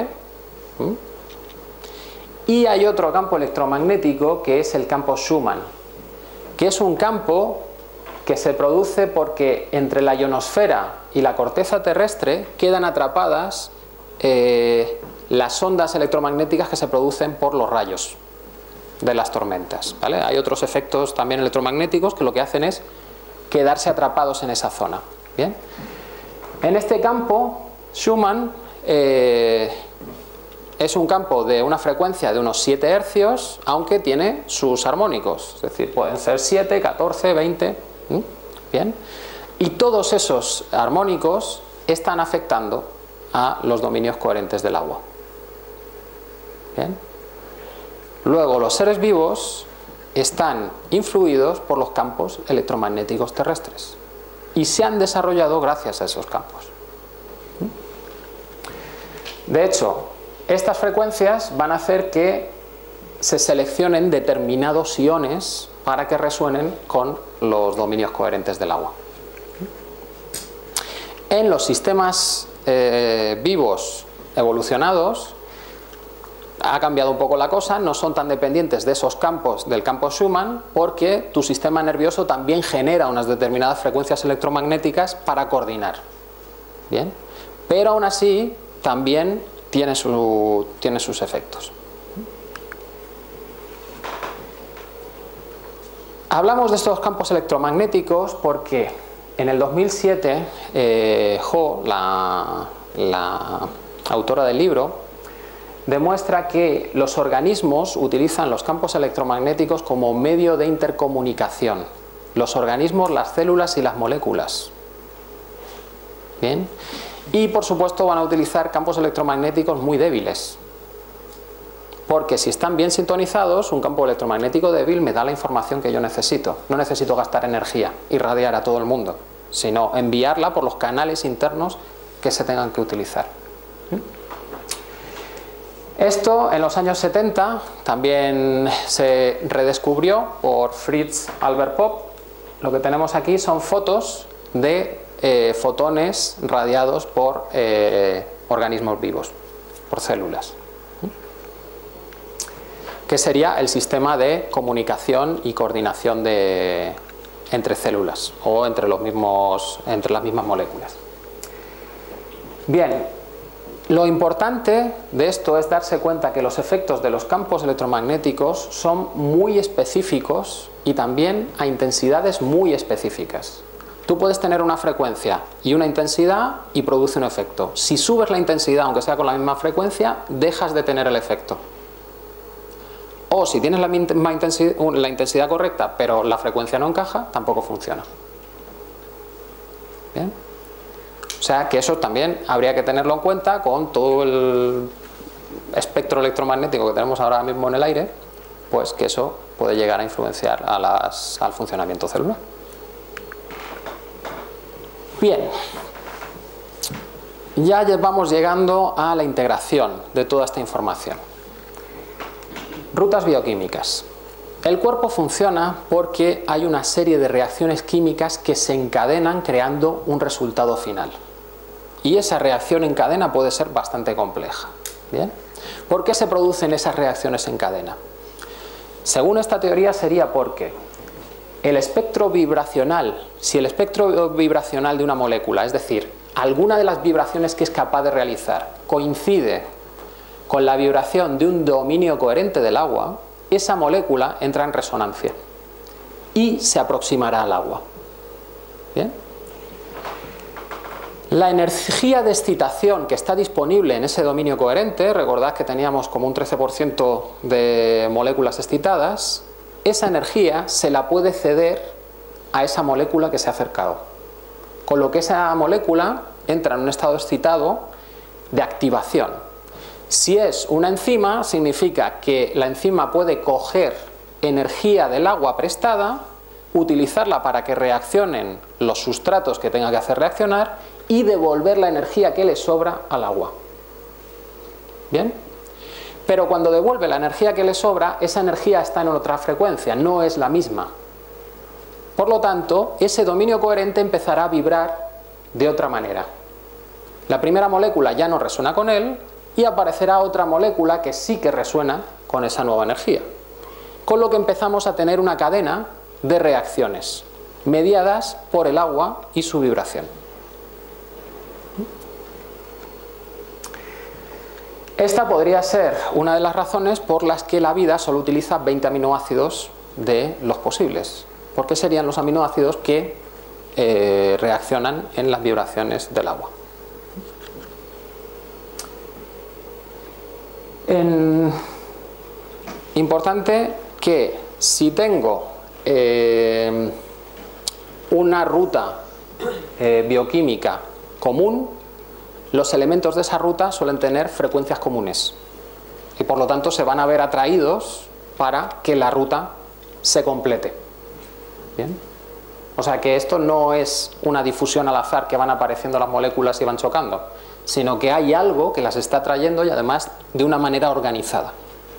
S1: y hay otro campo electromagnético que es el campo Schumann, que es un campo que se produce porque entre la ionosfera y la corteza terrestre quedan atrapadas eh, las ondas electromagnéticas que se producen por los rayos de las tormentas, ¿vale? Hay otros efectos también electromagnéticos que lo que hacen es quedarse atrapados en esa zona. Bien, en este campo Schumann eh, es un campo de una frecuencia de unos siete hercios, aunque tiene sus armónicos, es decir, pueden ser siete, catorce, veinte. ¿Mm? Bien, y todos esos armónicos están afectando a los dominios coherentes del agua. Bien. Luego, los seres vivos están influidos por los campos electromagnéticos terrestres y se han desarrollado gracias a esos campos. ¿Mm? De hecho, estas frecuencias van a hacer que se seleccionen determinados iones para que resuenen con los dominios coherentes del agua. En los sistemas eh, vivos evolucionados ha cambiado un poco la cosa, no son tan dependientes de esos campos del campo Schumann, porque tu sistema nervioso también genera unas determinadas frecuencias electromagnéticas para coordinar. Bien, pero aún así también tiene, su, tiene sus efectos. Hablamos de estos campos electromagnéticos porque en el dos mil siete eh, Ho, la, la autora del libro, demuestra que los organismos utilizan los campos electromagnéticos como medio de intercomunicación. Los organismos, las células y las moléculas. Bien. Y por supuesto van a utilizar campos electromagnéticos muy débiles. Porque si están bien sintonizados, un campo electromagnético débil me da la información que yo necesito. No necesito gastar energía, irradiar a todo el mundo, sino enviarla por los canales internos que se tengan que utilizar. Esto en los años setenta también se redescubrió por Fritz Albert Popp. Lo que tenemos aquí son fotos de eh, fotones radiados por eh, organismos vivos, por células, que sería el sistema de comunicación y coordinación de, entre células o entre, los mismos, entre las mismas moléculas. Bien. Lo importante de esto es darse cuenta que los efectos de los campos electromagnéticos son muy específicos y también a intensidades muy específicas. Tú puedes tener una frecuencia y una intensidad y produce un efecto. Si subes la intensidad, aunque sea con la misma frecuencia, dejas de tener el efecto. O si tienes la misma intensidad, la intensidad correcta, pero la frecuencia no encaja, tampoco funciona. ¿Bien? O sea que eso también habría que tenerlo en cuenta con todo el espectro electromagnético que tenemos ahora mismo en el aire, pues que eso puede llegar a influenciar a las, al funcionamiento celular. Bien, ya vamos llegando a la integración de toda esta información. Rutas bioquímicas. El cuerpo funciona porque hay una serie de reacciones químicas que se encadenan creando un resultado final. Y esa reacción en cadena puede ser bastante compleja. ¿Bien? ¿Por qué se producen esas reacciones en cadena? Según esta teoría sería porque el espectro vibracional, si el espectro vibracional de una molécula, es decir, alguna de las vibraciones que es capaz de realizar, coincide con la vibración de un dominio coherente del agua, esa molécula entra en resonancia y se aproximará al agua. ¿Bien? La energía de excitación que está disponible en ese dominio coherente, recordad que teníamos como un trece por ciento de moléculas excitadas, esa energía se la puede ceder a esa molécula que se ha acercado. Con lo que esa molécula entra en un estado excitado de activación. Si es una enzima, significa que la enzima puede coger energía del agua prestada, utilizarla para que reaccionen los sustratos que tenga que hacer reaccionar y devolver la energía que le sobra al agua. ¿Bien? Pero cuando devuelve la energía que le sobra, esa energía está en otra frecuencia, no es la misma. Por lo tanto, ese dominio coherente empezará a vibrar de otra manera. La primera molécula ya no resuena con él y aparecerá otra molécula que sí que resuena con esa nueva energía. Con lo que empezamos a tener una cadena de reacciones mediadas por el agua y su vibración. Esta podría ser una de las razones por las que la vida solo utiliza veinte aminoácidos de los posibles. ¿Por qué serían los aminoácidos que eh, reaccionan en las vibraciones del agua? En... Importante que si tengo eh, una ruta eh, bioquímica común, los elementos de esa ruta suelen tener frecuencias comunes y por lo tanto se van a ver atraídos para que la ruta se complete. ¿Bien? O sea que esto no es una difusión al azar que van apareciendo las moléculas y van chocando, sino que hay algo que las está atrayendo y además de una manera organizada.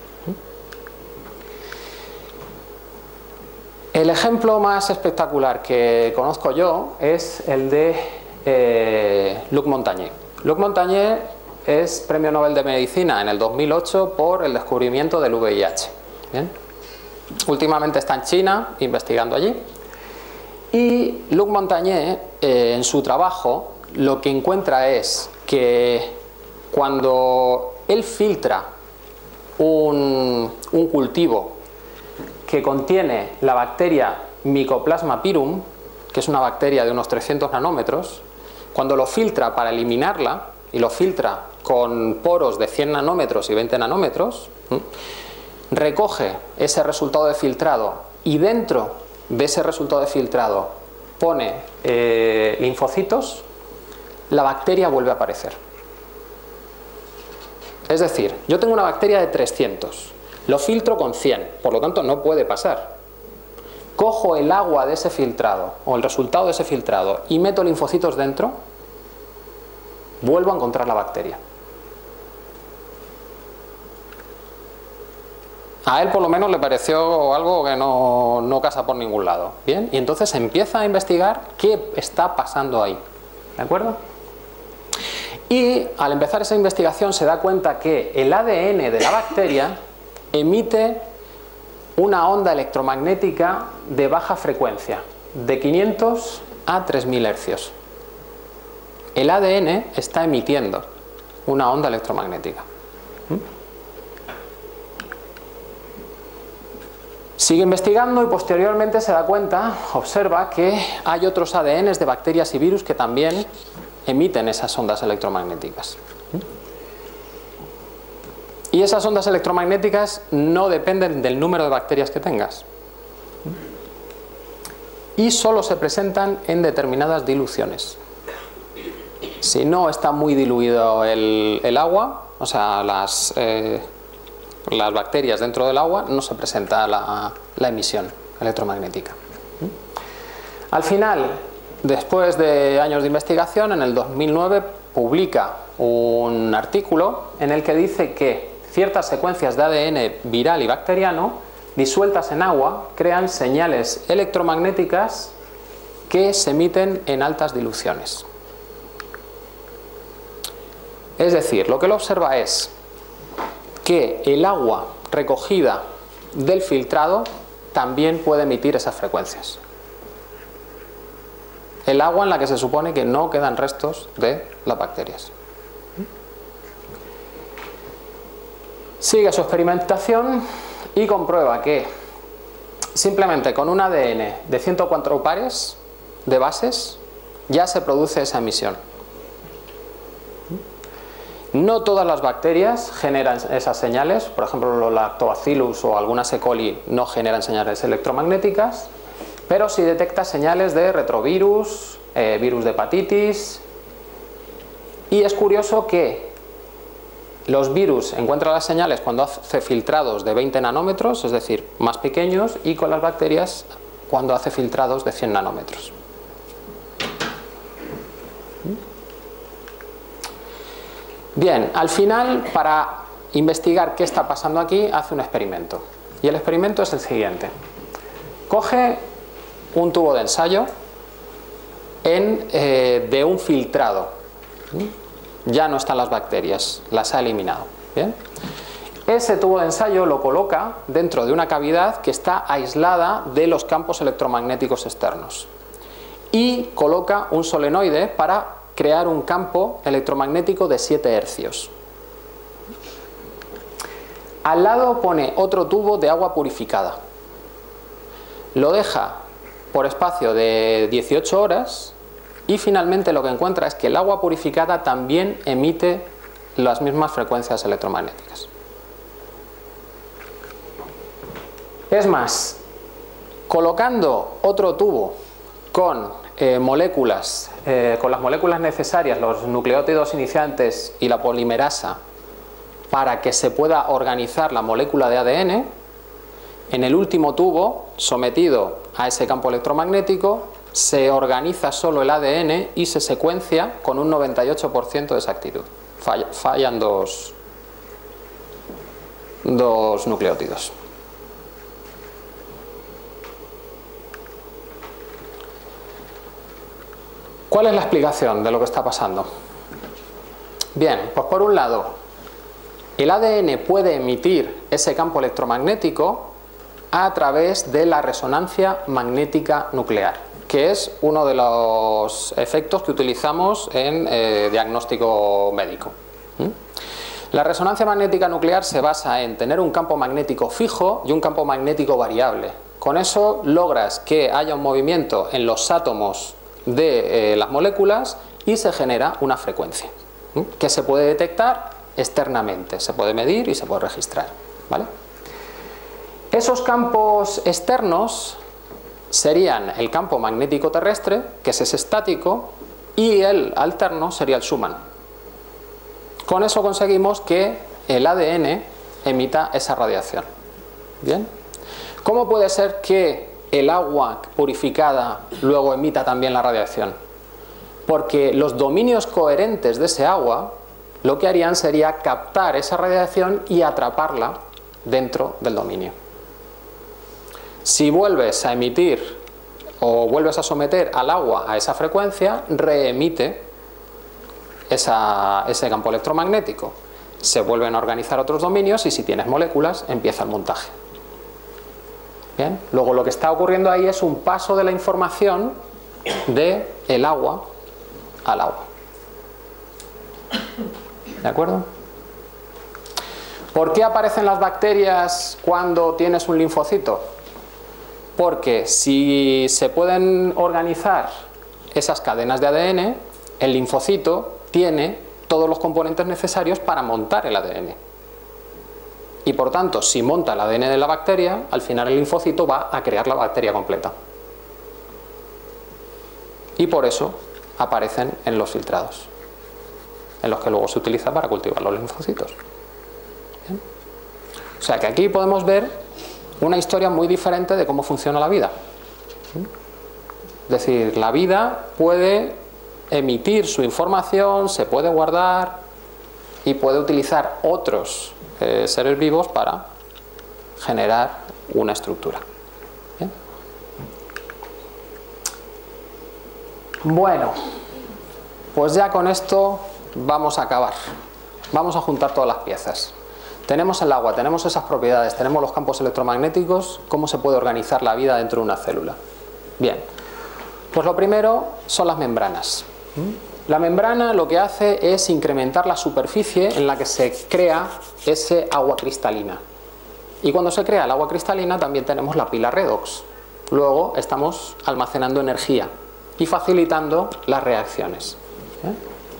S1: El ejemplo más espectacular que conozco yo es el de eh, Luc Montagnier. Luc Montagnier es premio Nobel de Medicina en el dos mil ocho por el descubrimiento del V I H. ¿Bien? Últimamente está en China investigando allí. Y Luc Montagnier, eh, en su trabajo, lo que encuentra es que cuando él filtra un, un cultivo que contiene la bacteria Mycoplasma pyrum, que es una bacteria de unos trescientos nanómetros, cuando lo filtra para eliminarla, y lo filtra con poros de cien nanómetros y veinte nanómetros, ¿sí?, recoge ese resultado de filtrado y dentro de ese resultado de filtrado pone eh, linfocitos, la bacteria vuelve a aparecer. Es decir, yo tengo una bacteria de trescientos, lo filtro con cien, por lo tanto no puede pasar. Cojo el agua de ese filtrado o el resultado de ese filtrado y meto linfocitos dentro, vuelvo a encontrar la bacteria. A él por lo menos le pareció algo que no, no casa por ningún lado. ¿Bien? Y entonces empieza a investigar qué está pasando ahí. ¿De acuerdo? Y al empezar esa investigación se da cuenta que el A D N de la bacteria emite una onda electromagnética de baja frecuencia, de quinientos a tres mil hercios. El A D N está emitiendo una onda electromagnética. Sigue investigando y posteriormente se da cuenta, observa que hay otros A D Ns de bacterias y virus que también emiten esas ondas electromagnéticas. Y esas ondas electromagnéticas no dependen del número de bacterias que tengas. Y solo se presentan en determinadas diluciones. Si no está muy diluido el, el agua, o sea, las, eh, las bacterias dentro del agua, no se presenta la, la emisión electromagnética. Al final, después de años de investigación, en el dos mil nueve publica un artículo en el que dice que ciertas secuencias de A D N viral y bacteriano disueltas en agua crean señales electromagnéticas que se emiten en altas diluciones. Es decir, lo que él observa es que el agua recogida del filtrado también puede emitir esas frecuencias. El agua en la que se supone que no quedan restos de las bacterias. Sigue su experimentación y comprueba que simplemente con un A D N de ciento cuatro pares de bases ya se produce esa emisión. No todas las bacterias generan esas señales, por ejemplo los Lactobacillus o algunas E. coli no generan señales electromagnéticas, pero sí detecta señales de retrovirus, eh, virus de hepatitis, y es curioso que los virus encuentran las señales cuando hace filtrados de veinte nanómetros, es decir, más pequeños, y con las bacterias cuando hace filtrados de cien nanómetros. Bien, al final, para investigar qué está pasando aquí, hace un experimento. Y el experimento es el siguiente. Coge un tubo de ensayo en, eh, de un filtrado. Ya no están las bacterias, las ha eliminado. ¿Bien? Ese tubo de ensayo lo coloca dentro de una cavidad que está aislada de los campos electromagnéticos externos. Y coloca un solenoide para crear un campo electromagnético de siete hercios. Al lado pone otro tubo de agua purificada. Lo deja por espacio de dieciocho horas y finalmente lo que encuentra es que el agua purificada también emite las mismas frecuencias electromagnéticas. Es más, colocando otro tubo con eh, moléculas, eh, con las moléculas necesarias, los nucleótidos iniciantes y la polimerasa, para que se pueda organizar la molécula de A D N, en el último tubo, sometido a ese campo electromagnético, se organiza solo el A D N y se secuencia con un noventa y ocho por ciento de exactitud. Falla, fallan dos, dos nucleótidos. ¿Cuál es la explicación de lo que está pasando? Bien, pues por un lado, el A D N puede emitir ese campo electromagnético a través de la resonancia magnética nuclear, que es uno de los efectos que utilizamos en eh, diagnóstico médico. ¿Mm? La resonancia magnética nuclear se basa en tener un campo magnético fijo y un campo magnético variable. Con eso logras que haya un movimiento en los átomos de eh, las moléculas y se genera una frecuencia, ¿Mm? que se puede detectar externamente, se puede medir y se puede registrar, ¿vale? Esos campos externos serían el campo magnético terrestre, que es ese estático, y el alterno sería el Schumann. Con eso conseguimos que el A D N emita esa radiación. ¿Bien? ¿Cómo puede ser que el agua purificada luego emita también la radiación? Porque los dominios coherentes de ese agua lo que harían sería captar esa radiación y atraparla dentro del dominio. Si vuelves a emitir o vuelves a someter al agua a esa frecuencia, reemite esa, ese campo electromagnético. Se vuelven a organizar otros dominios y si tienes moléculas empieza el montaje. Bien, luego lo que está ocurriendo ahí es un paso de la información del agua al agua. ¿De acuerdo? ¿Por qué aparecen las bacterias cuando tienes un linfocito? Porque si se pueden organizar esas cadenas de A D N, el linfocito tiene todos los componentes necesarios para montar el A D N. Y por tanto, si monta el A D N de la bacteria, al final el linfocito va a crear la bacteria completa. Y por eso aparecen en los filtrados, en los que luego se utiliza para cultivar los linfocitos. ¿Bien? O sea que aquí podemos ver una historia muy diferente de cómo funciona la vida. Es decir, la vida puede emitir su información, se puede guardar y puede utilizar otros eh, seres vivos para generar una estructura. ¿Bien? Bueno, pues ya con esto vamos a acabar. Vamos a juntar todas las piezas. Tenemos el agua, tenemos esas propiedades, tenemos los campos electromagnéticos. ¿Cómo se puede organizar la vida dentro de una célula? Bien, pues lo primero son las membranas. La membrana lo que hace es incrementar la superficie en la que se crea ese agua cristalina. Y cuando se crea el agua cristalina también tenemos la pila redox. Luego estamos almacenando energía y facilitando las reacciones. ¿Eh?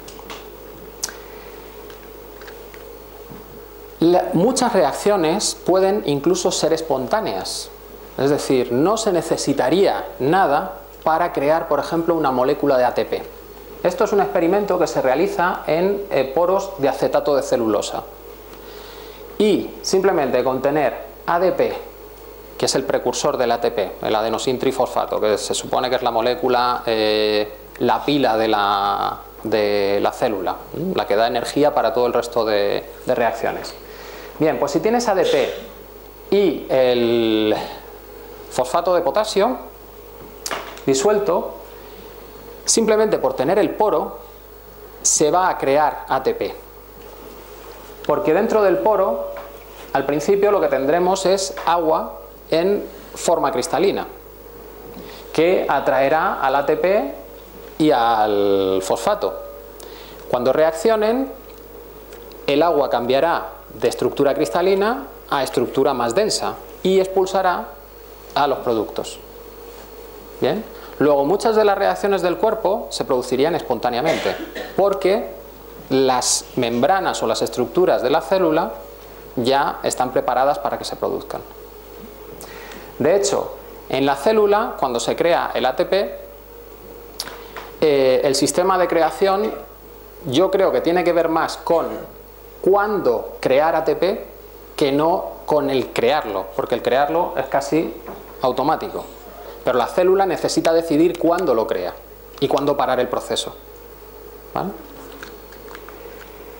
S1: La, muchas reacciones pueden incluso ser espontáneas, es decir, no se necesitaría nada para crear, por ejemplo, una molécula de A T P. Esto es un experimento que se realiza en eh, poros de acetato de celulosa. Y simplemente con tener A D P, que es el precursor del A T P, el adenosintrifosfato, que se supone que es la molécula, eh, la pila de la, de la célula, la que da energía para todo el resto de, de reacciones. Bien, pues si tienes A D P y el fosfato de potasio disuelto, simplemente por tener el poro se va a crear A T P. Porque dentro del poro, al principio lo que tendremos es agua en forma cristalina, que atraerá al A T P y al fosfato. Cuando reaccionen, el agua cambiará de estructura cristalina a estructura más densa y expulsará a los productos. Bien. Luego, muchas de las reacciones del cuerpo se producirían espontáneamente, porque las membranas o las estructuras de la célula ya están preparadas para que se produzcan. De hecho, en la célula, cuando se crea el A T P, eh, el sistema de creación yo creo que tiene que ver más con cuándo crear A T P que no con el crearlo, porque el crearlo es casi automático. Pero la célula necesita decidir cuándo lo crea y cuándo parar el proceso. ¿Vale?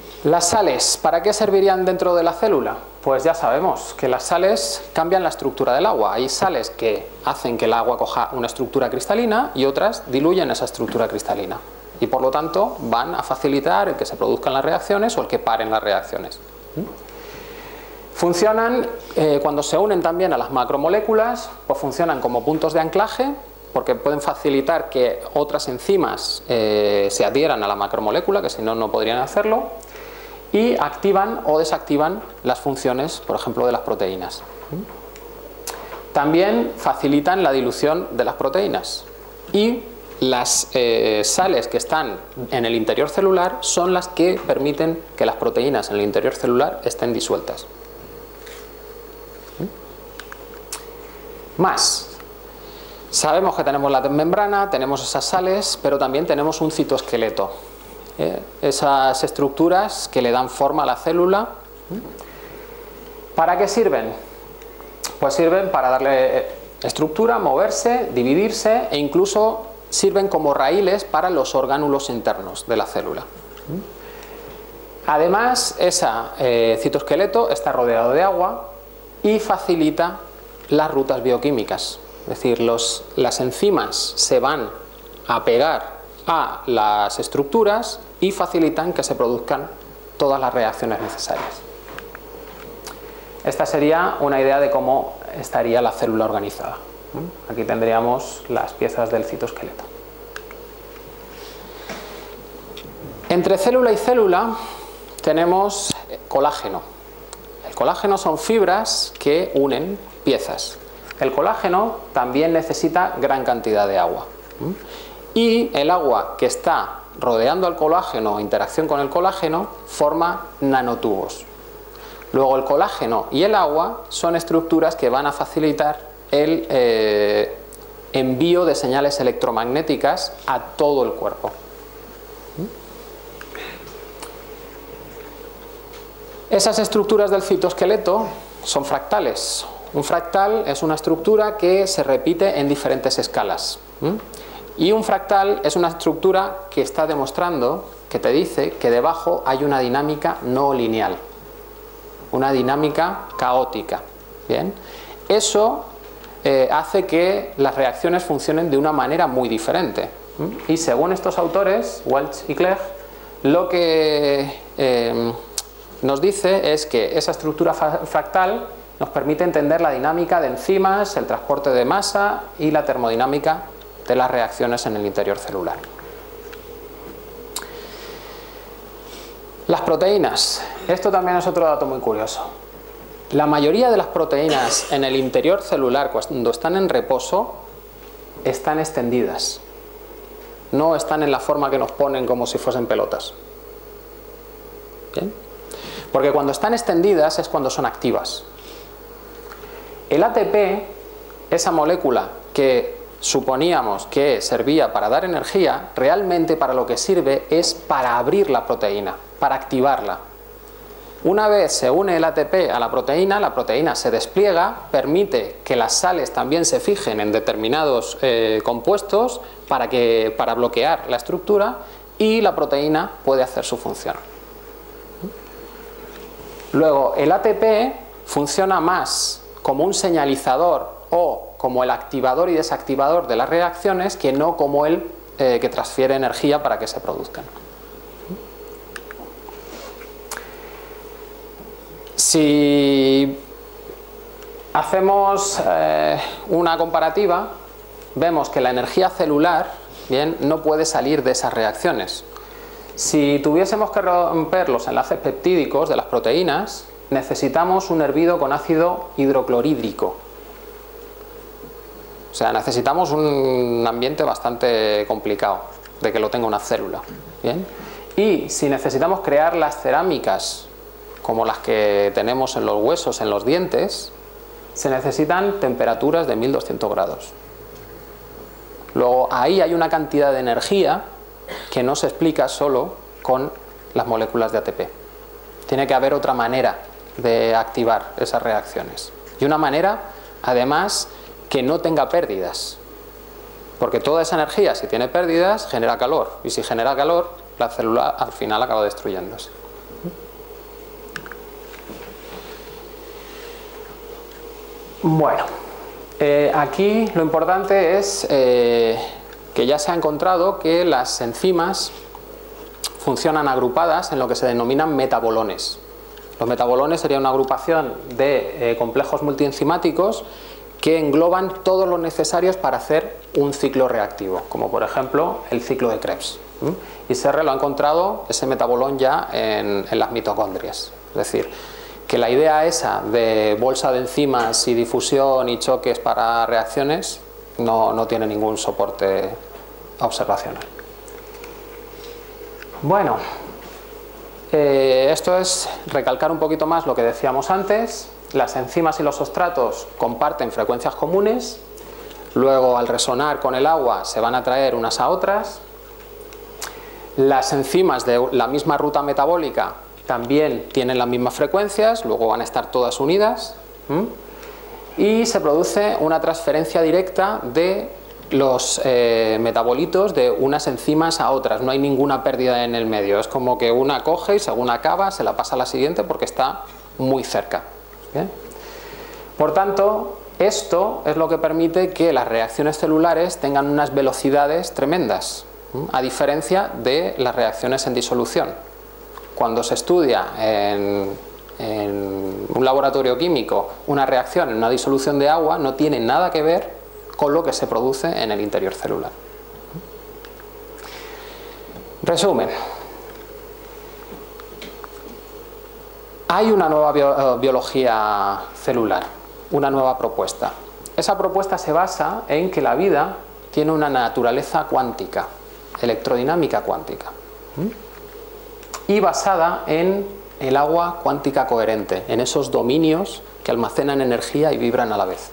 S1: Las sales, ¿para qué servirían dentro de la célula? Pues ya sabemos que las sales cambian la estructura del agua. Hay sales que hacen que el agua coja una estructura cristalina y otras diluyen esa estructura cristalina. Y por lo tanto van a facilitar el que se produzcan las reacciones o el que paren las reacciones. Funcionan, eh, cuando se unen también a las macromoléculas, pues funcionan como puntos de anclaje, porque pueden facilitar que otras enzimas eh, se adhieran a la macromolécula, que si no, no podrían hacerlo, y activan o desactivan las funciones, por ejemplo, de las proteínas. También facilitan la dilución de las proteínas, y las eh, sales que están en el interior celular son las que permiten que las proteínas en el interior celular estén disueltas. Más. Sabemos que tenemos la membrana, tenemos esas sales, pero también tenemos un citoesqueleto. ¿eh? Esas estructuras que le dan forma a la célula. ¿Para qué sirven? Pues sirven para darle estructura, moverse, dividirse e incluso sirven como raíles para los orgánulos internos de la célula. Además, ese eh, citoesqueleto está rodeado de agua y facilita las rutas bioquímicas. Es decir, los, las enzimas se van a pegar a las estructuras y facilitan que se produzcan todas las reacciones necesarias. Esta sería una idea de cómo estaría la célula organizada. Aquí tendríamos las piezas del citoesqueleto. Entre célula y célula tenemos colágeno. El colágeno son fibras que unen piezas. El colágeno también necesita gran cantidad de agua. Y el agua que está rodeando al colágeno, interacción con el colágeno, forma nanotubos. Luego el colágeno y el agua son estructuras que van a facilitar el eh, envío de señales electromagnéticas a todo el cuerpo. Esas estructuras del citoesqueleto son fractales. Un fractal es una estructura que se repite en diferentes escalas. Y un fractal es una estructura que está demostrando, que te dice que debajo hay una dinámica no lineal, una dinámica caótica. ¿Bien? Eso eh, hace que las reacciones funcionen de una manera muy diferente. Y según estos autores, Welch y Clegg, lo que eh, nos dice es que esa estructura fractal nos permite entender la dinámica de enzimas, el transporte de masa y la termodinámica de las reacciones en el interior celular. Las proteínas. Esto también es otro dato muy curioso. La mayoría de las proteínas en el interior celular, cuando están en reposo, están extendidas. No están en la forma que nos ponen como si fuesen pelotas. ¿Bien? Porque cuando están extendidas es cuando son activas. El A T P, esa molécula que suponíamos que servía para dar energía, realmente para lo que sirve es para abrir la proteína, para activarla. Una vez se une el A T P a la proteína, la proteína se despliega, permite que las sales también se fijen en determinados eh, compuestos para, que, para bloquear la estructura y la proteína puede hacer su función. Luego, el A T P funciona más como un señalizador o como el activador y desactivador de las reacciones que no como el eh, que transfiere energía para que se produzcan. Si hacemos eh, una comparativa, vemos que la energía celular, bien, no puede salir de esas reacciones. Si tuviésemos que romper los enlaces peptídicos de las proteínas, necesitamos un hervido con ácido hidroclorhídrico. O sea, necesitamos un ambiente bastante complicado de que lo tenga una célula. ¿Bien? Y si necesitamos crear las cerámicas como las que tenemos en los huesos, en los dientes, se necesitan temperaturas de mil doscientos grados. Luego, ahí hay una cantidad de energía que no se explica solo con las moléculas de A T P. Tiene que haber otra manera de activar esas reacciones. Y una manera, además, que no tenga pérdidas. Porque toda esa energía, si tiene pérdidas, genera calor. Y si genera calor, la célula al final acaba destruyéndose. Bueno, eh, aquí lo importante es eh, que ya se ha encontrado que las enzimas funcionan agrupadas en lo que se denominan metabolones. Los metabolones sería una agrupación de eh, complejos multienzimáticos que engloban todos los necesarios para hacer un ciclo reactivo, como por ejemplo el ciclo de Krebs. ¿Mm? Y Serre lo ha encontrado, ese metabolón, ya en, en las mitocondrias. Es decir, que la idea esa de bolsa de enzimas y difusión y choques para reacciones no, no tiene ningún soporte observacional. Bueno, eh, esto es recalcar un poquito más lo que decíamos antes. Las enzimas y los sustratos comparten frecuencias comunes, luego al resonar con el agua se van a atraer unas a otras. Las enzimas de la misma ruta metabólica también tienen las mismas frecuencias, luego van a estar todas unidas. ¿Mm? Y se produce una transferencia directa de los eh, metabolitos de unas enzimas a otras, no hay ninguna pérdida en el medio, es como que una coge y según acaba se la pasa a la siguiente porque está muy cerca. ¿Bien? Por tanto, esto es lo que permite que las reacciones celulares tengan unas velocidades tremendas, ¿Mm? a diferencia de las reacciones en disolución. Cuando se estudia en, en un laboratorio químico una reacción en una disolución de agua, no tiene nada que ver con lo que se produce en el interior celular. Resumen. Hay una nueva bio- biología celular, una nueva propuesta. Esa propuesta se basa en que la vida tiene una naturaleza cuántica, electrodinámica cuántica, y basada en el agua cuántica coherente, en esos dominios que almacenan energía y vibran a la vez.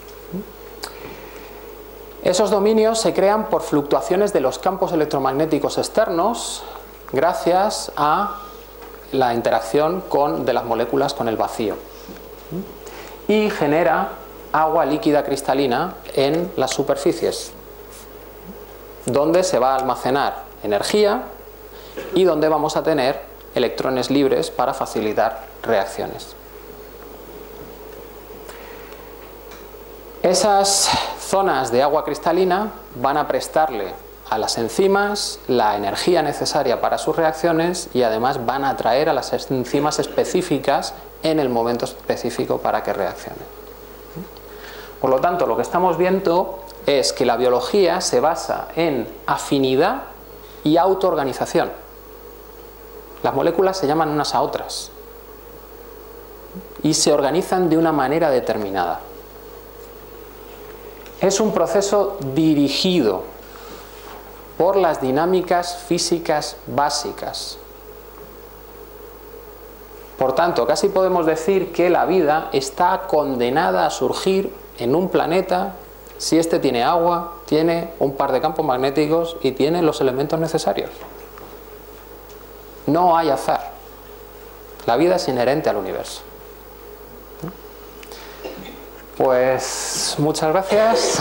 S1: Esos dominios se crean por fluctuaciones de los campos electromagnéticos externos gracias a la interacción con, de las moléculas con el vacío, y genera agua líquida cristalina en las superficies, donde se va a almacenar energía y donde vamos a tener electrones libres para facilitar reacciones. Esas zonas de agua cristalina van a prestarle a las enzimas la energía necesaria para sus reacciones y además van a atraer a las enzimas específicas en el momento específico para que reaccionen. Por lo tanto, lo que estamos viendo es que la biología se basa en afinidad y autoorganización. Las moléculas se llaman unas a otras y se organizan de una manera determinada. Es un proceso dirigido por las dinámicas físicas básicas. Por tanto, casi podemos decir que la vida está condenada a surgir en un planeta si éste tiene agua, tiene un par de campos magnéticos y tiene los elementos necesarios. No hay azar. La vida es inherente al universo. Pues muchas gracias.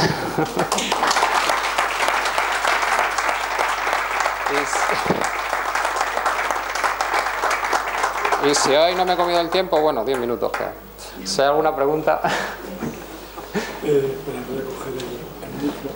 S1: Y si hoy no me he comido el tiempo, bueno, diez minutos quedan. Si hay alguna pregunta.
S2: Eh, voy a coger el, el micro.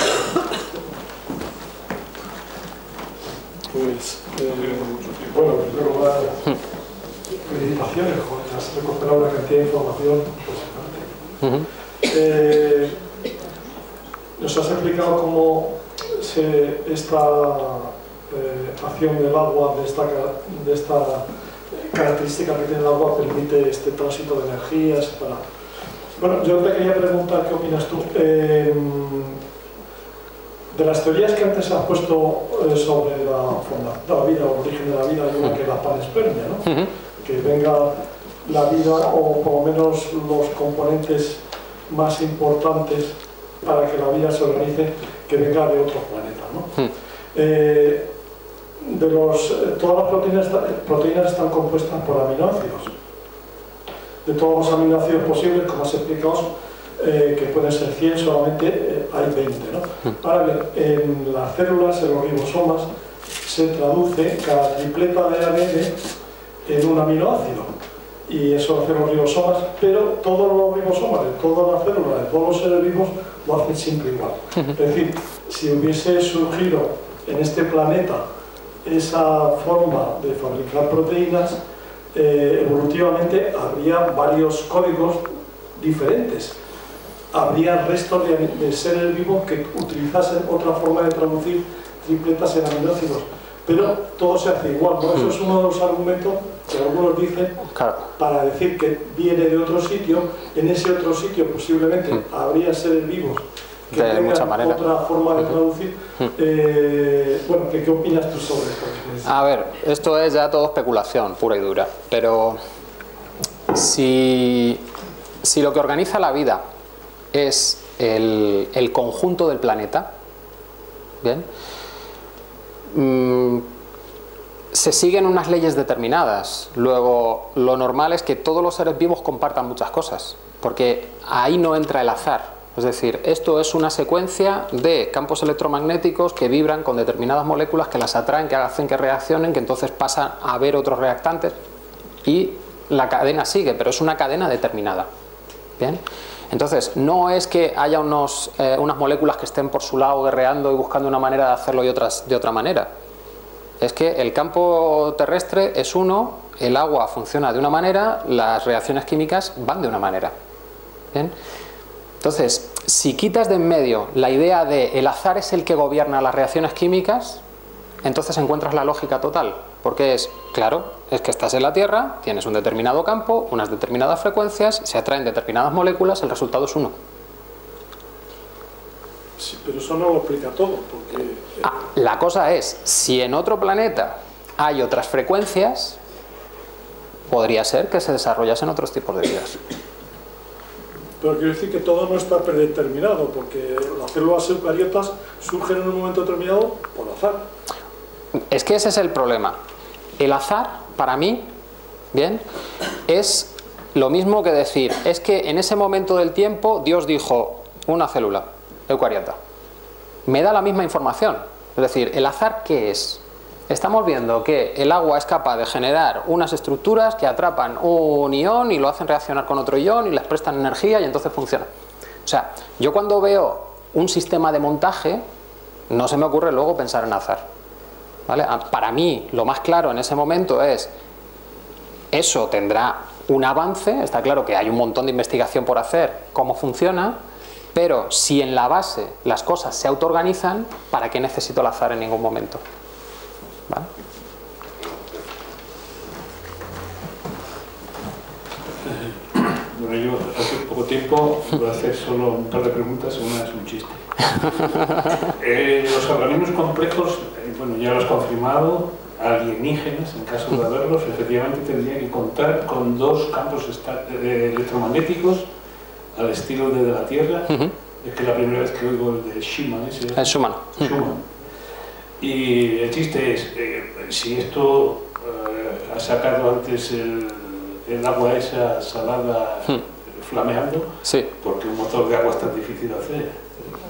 S2: Pues, eh, bueno, en primer lugar, felicitaciones, joder, has recuperado una cantidad de información impresionante. Uh-huh. eh, nos has explicado cómo se, esta eh, acción del agua, de esta, de esta característica que tiene el agua, permite este tránsito de energías. Para... Bueno, yo te quería preguntar qué opinas tú. Eh, de las teorías que antes has puesto eh, sobre la formación de la vida o el origen de la vida, hay una que es la panspermia, ¿no? Uh-huh. Que venga la vida o por lo menos los componentes más importantes para que la vida se organice, que venga de otros planetas, ¿no? Uh-huh. eh, de los, eh, todas las proteínas, proteínas están compuestas por aminoácidos. De todos los aminoácidos posibles, como has explicado, eh, que pueden ser cien, solamente eh, hay veinte, ¿no? Ahora bien, en las células, en los ribosomas, se traduce cada tripleta de A D N en un aminoácido. y eso hacen los ribosomas, pero todos los ribosomas de todas las células, de todos los seres vivos, lo hacen siempre igual. Es decir, si hubiese surgido en este planeta esa forma de fabricar proteínas, eh, evolutivamente habría varios códigos diferentes. Habría restos de, de seres vivos que utilizasen otra forma de traducir tripletas en aminoácidos, pero todo se hace igual, ¿no? Eso es uno de los argumentos que algunos dicen para decir que viene de otro sitio. En ese otro sitio posiblemente mm. habría seres vivos que
S1: de mucha manera.
S2: Otra forma de traducir. Mm. Eh, bueno, ¿qué, ¿qué opinas tú sobre esto?
S1: A ver, esto es ya todo especulación pura y dura, pero si, si lo que organiza la vida es el, el conjunto del planeta, ¿bien? Mm, se siguen unas leyes determinadas. Luego, lo normal es que todos los seres vivos compartan muchas cosas, porque ahí no entra el azar. Es decir, esto es una secuencia de campos electromagnéticos que vibran con determinadas moléculas, que las atraen, que hacen que reaccionen, que entonces pasan a ver otros reactantes y la cadena sigue, pero es una cadena determinada. ¿Bien? Entonces, no es que haya unos, eh, unas moléculas que estén por su lado guerreando y buscando una manera de hacerlo y otras de otra manera. Es que el campo terrestre es uno, el agua funciona de una manera, las reacciones químicas van de una manera. ¿Bien? Entonces, si quitas de en medio la idea de el azar es el que gobierna las reacciones químicas, entonces encuentras la lógica total, porque es, claro, es que estás en la Tierra, tienes un determinado campo, unas determinadas frecuencias, se atraen determinadas moléculas, el resultado es uno.
S2: Sí, pero eso no lo explica todo, porque...
S1: Ah, la cosa es, si en otro planeta hay otras frecuencias, podría ser que se desarrollasen otros tipos de vidas.
S2: Pero quiero decir que todo no está predeterminado, porque las células eucariotas surgen en un momento determinado por azar.
S1: Es que ese es el problema. El azar, para mí, bien, es lo mismo que decir, es que en ese momento del tiempo Dios dijo una célula eucariota. Me da la misma información. Es decir, ¿el azar qué es? Estamos viendo que el agua es capaz de generar unas estructuras que atrapan un ion y lo hacen reaccionar con otro ion y les prestan energía y entonces funciona. O sea, yo cuando veo un sistema de montaje, no se me ocurre luego pensar en azar. ¿Vale? Para mí, lo más claro en ese momento es, eso tendrá un avance, está claro que hay un montón de investigación por hacer, cómo funciona, pero si en la base las cosas se autoorganizan, ¿para qué necesito el azar en ningún momento? ¿Vale?
S3: Bueno, yo hace poco tiempo voy a hacer solo un par de preguntas, una es un chiste. Eh, los organismos complejos, eh, bueno, ya lo has confirmado, alienígenas, en caso de haberlos, efectivamente tendrían que contar con dos campos eh, electromagnéticos al estilo de, de la Tierra. Uh-huh. Es que la primera vez que oigo el de Schumann, ese es
S1: el Schumann.
S3: Schumann. Y el chiste es, eh, si esto eh, ha sacado antes el, el agua esa salada uh-huh. flameando,
S1: sí.
S3: porque un motor de agua es tan difícil de hacer.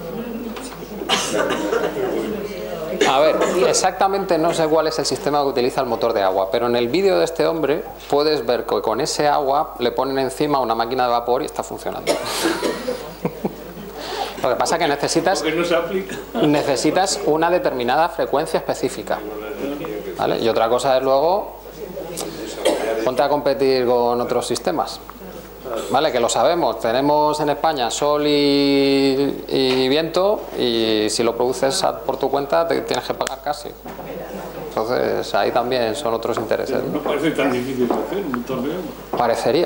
S1: A ver, exactamente no sé cuál es el sistema que utiliza el motor de agua, pero en el vídeo de este hombre puedes ver que con ese agua le ponen encima una máquina de vapor y está funcionando. Lo que pasa es que necesitas,
S3: no se aplica.
S1: necesitas una determinada frecuencia específica, ¿vale? Y otra cosa es luego ponte a competir con otros sistemas. Vale, que lo sabemos, tenemos en España sol y, y viento, y si lo produces por tu cuenta te tienes que pagar casi. Entonces ahí también son otros intereses, ¿no?
S3: No parece tan difícil de hacer un torneo.
S1: Parecería.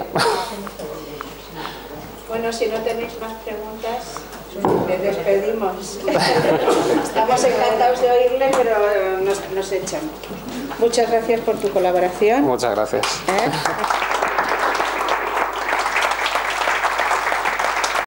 S4: Bueno, si no tenéis más preguntas, les despedimos. Estamos encantados de oírle, pero nos, nos echan. Muchas gracias por tu colaboración.
S1: Muchas gracias.
S4: ¿Eh?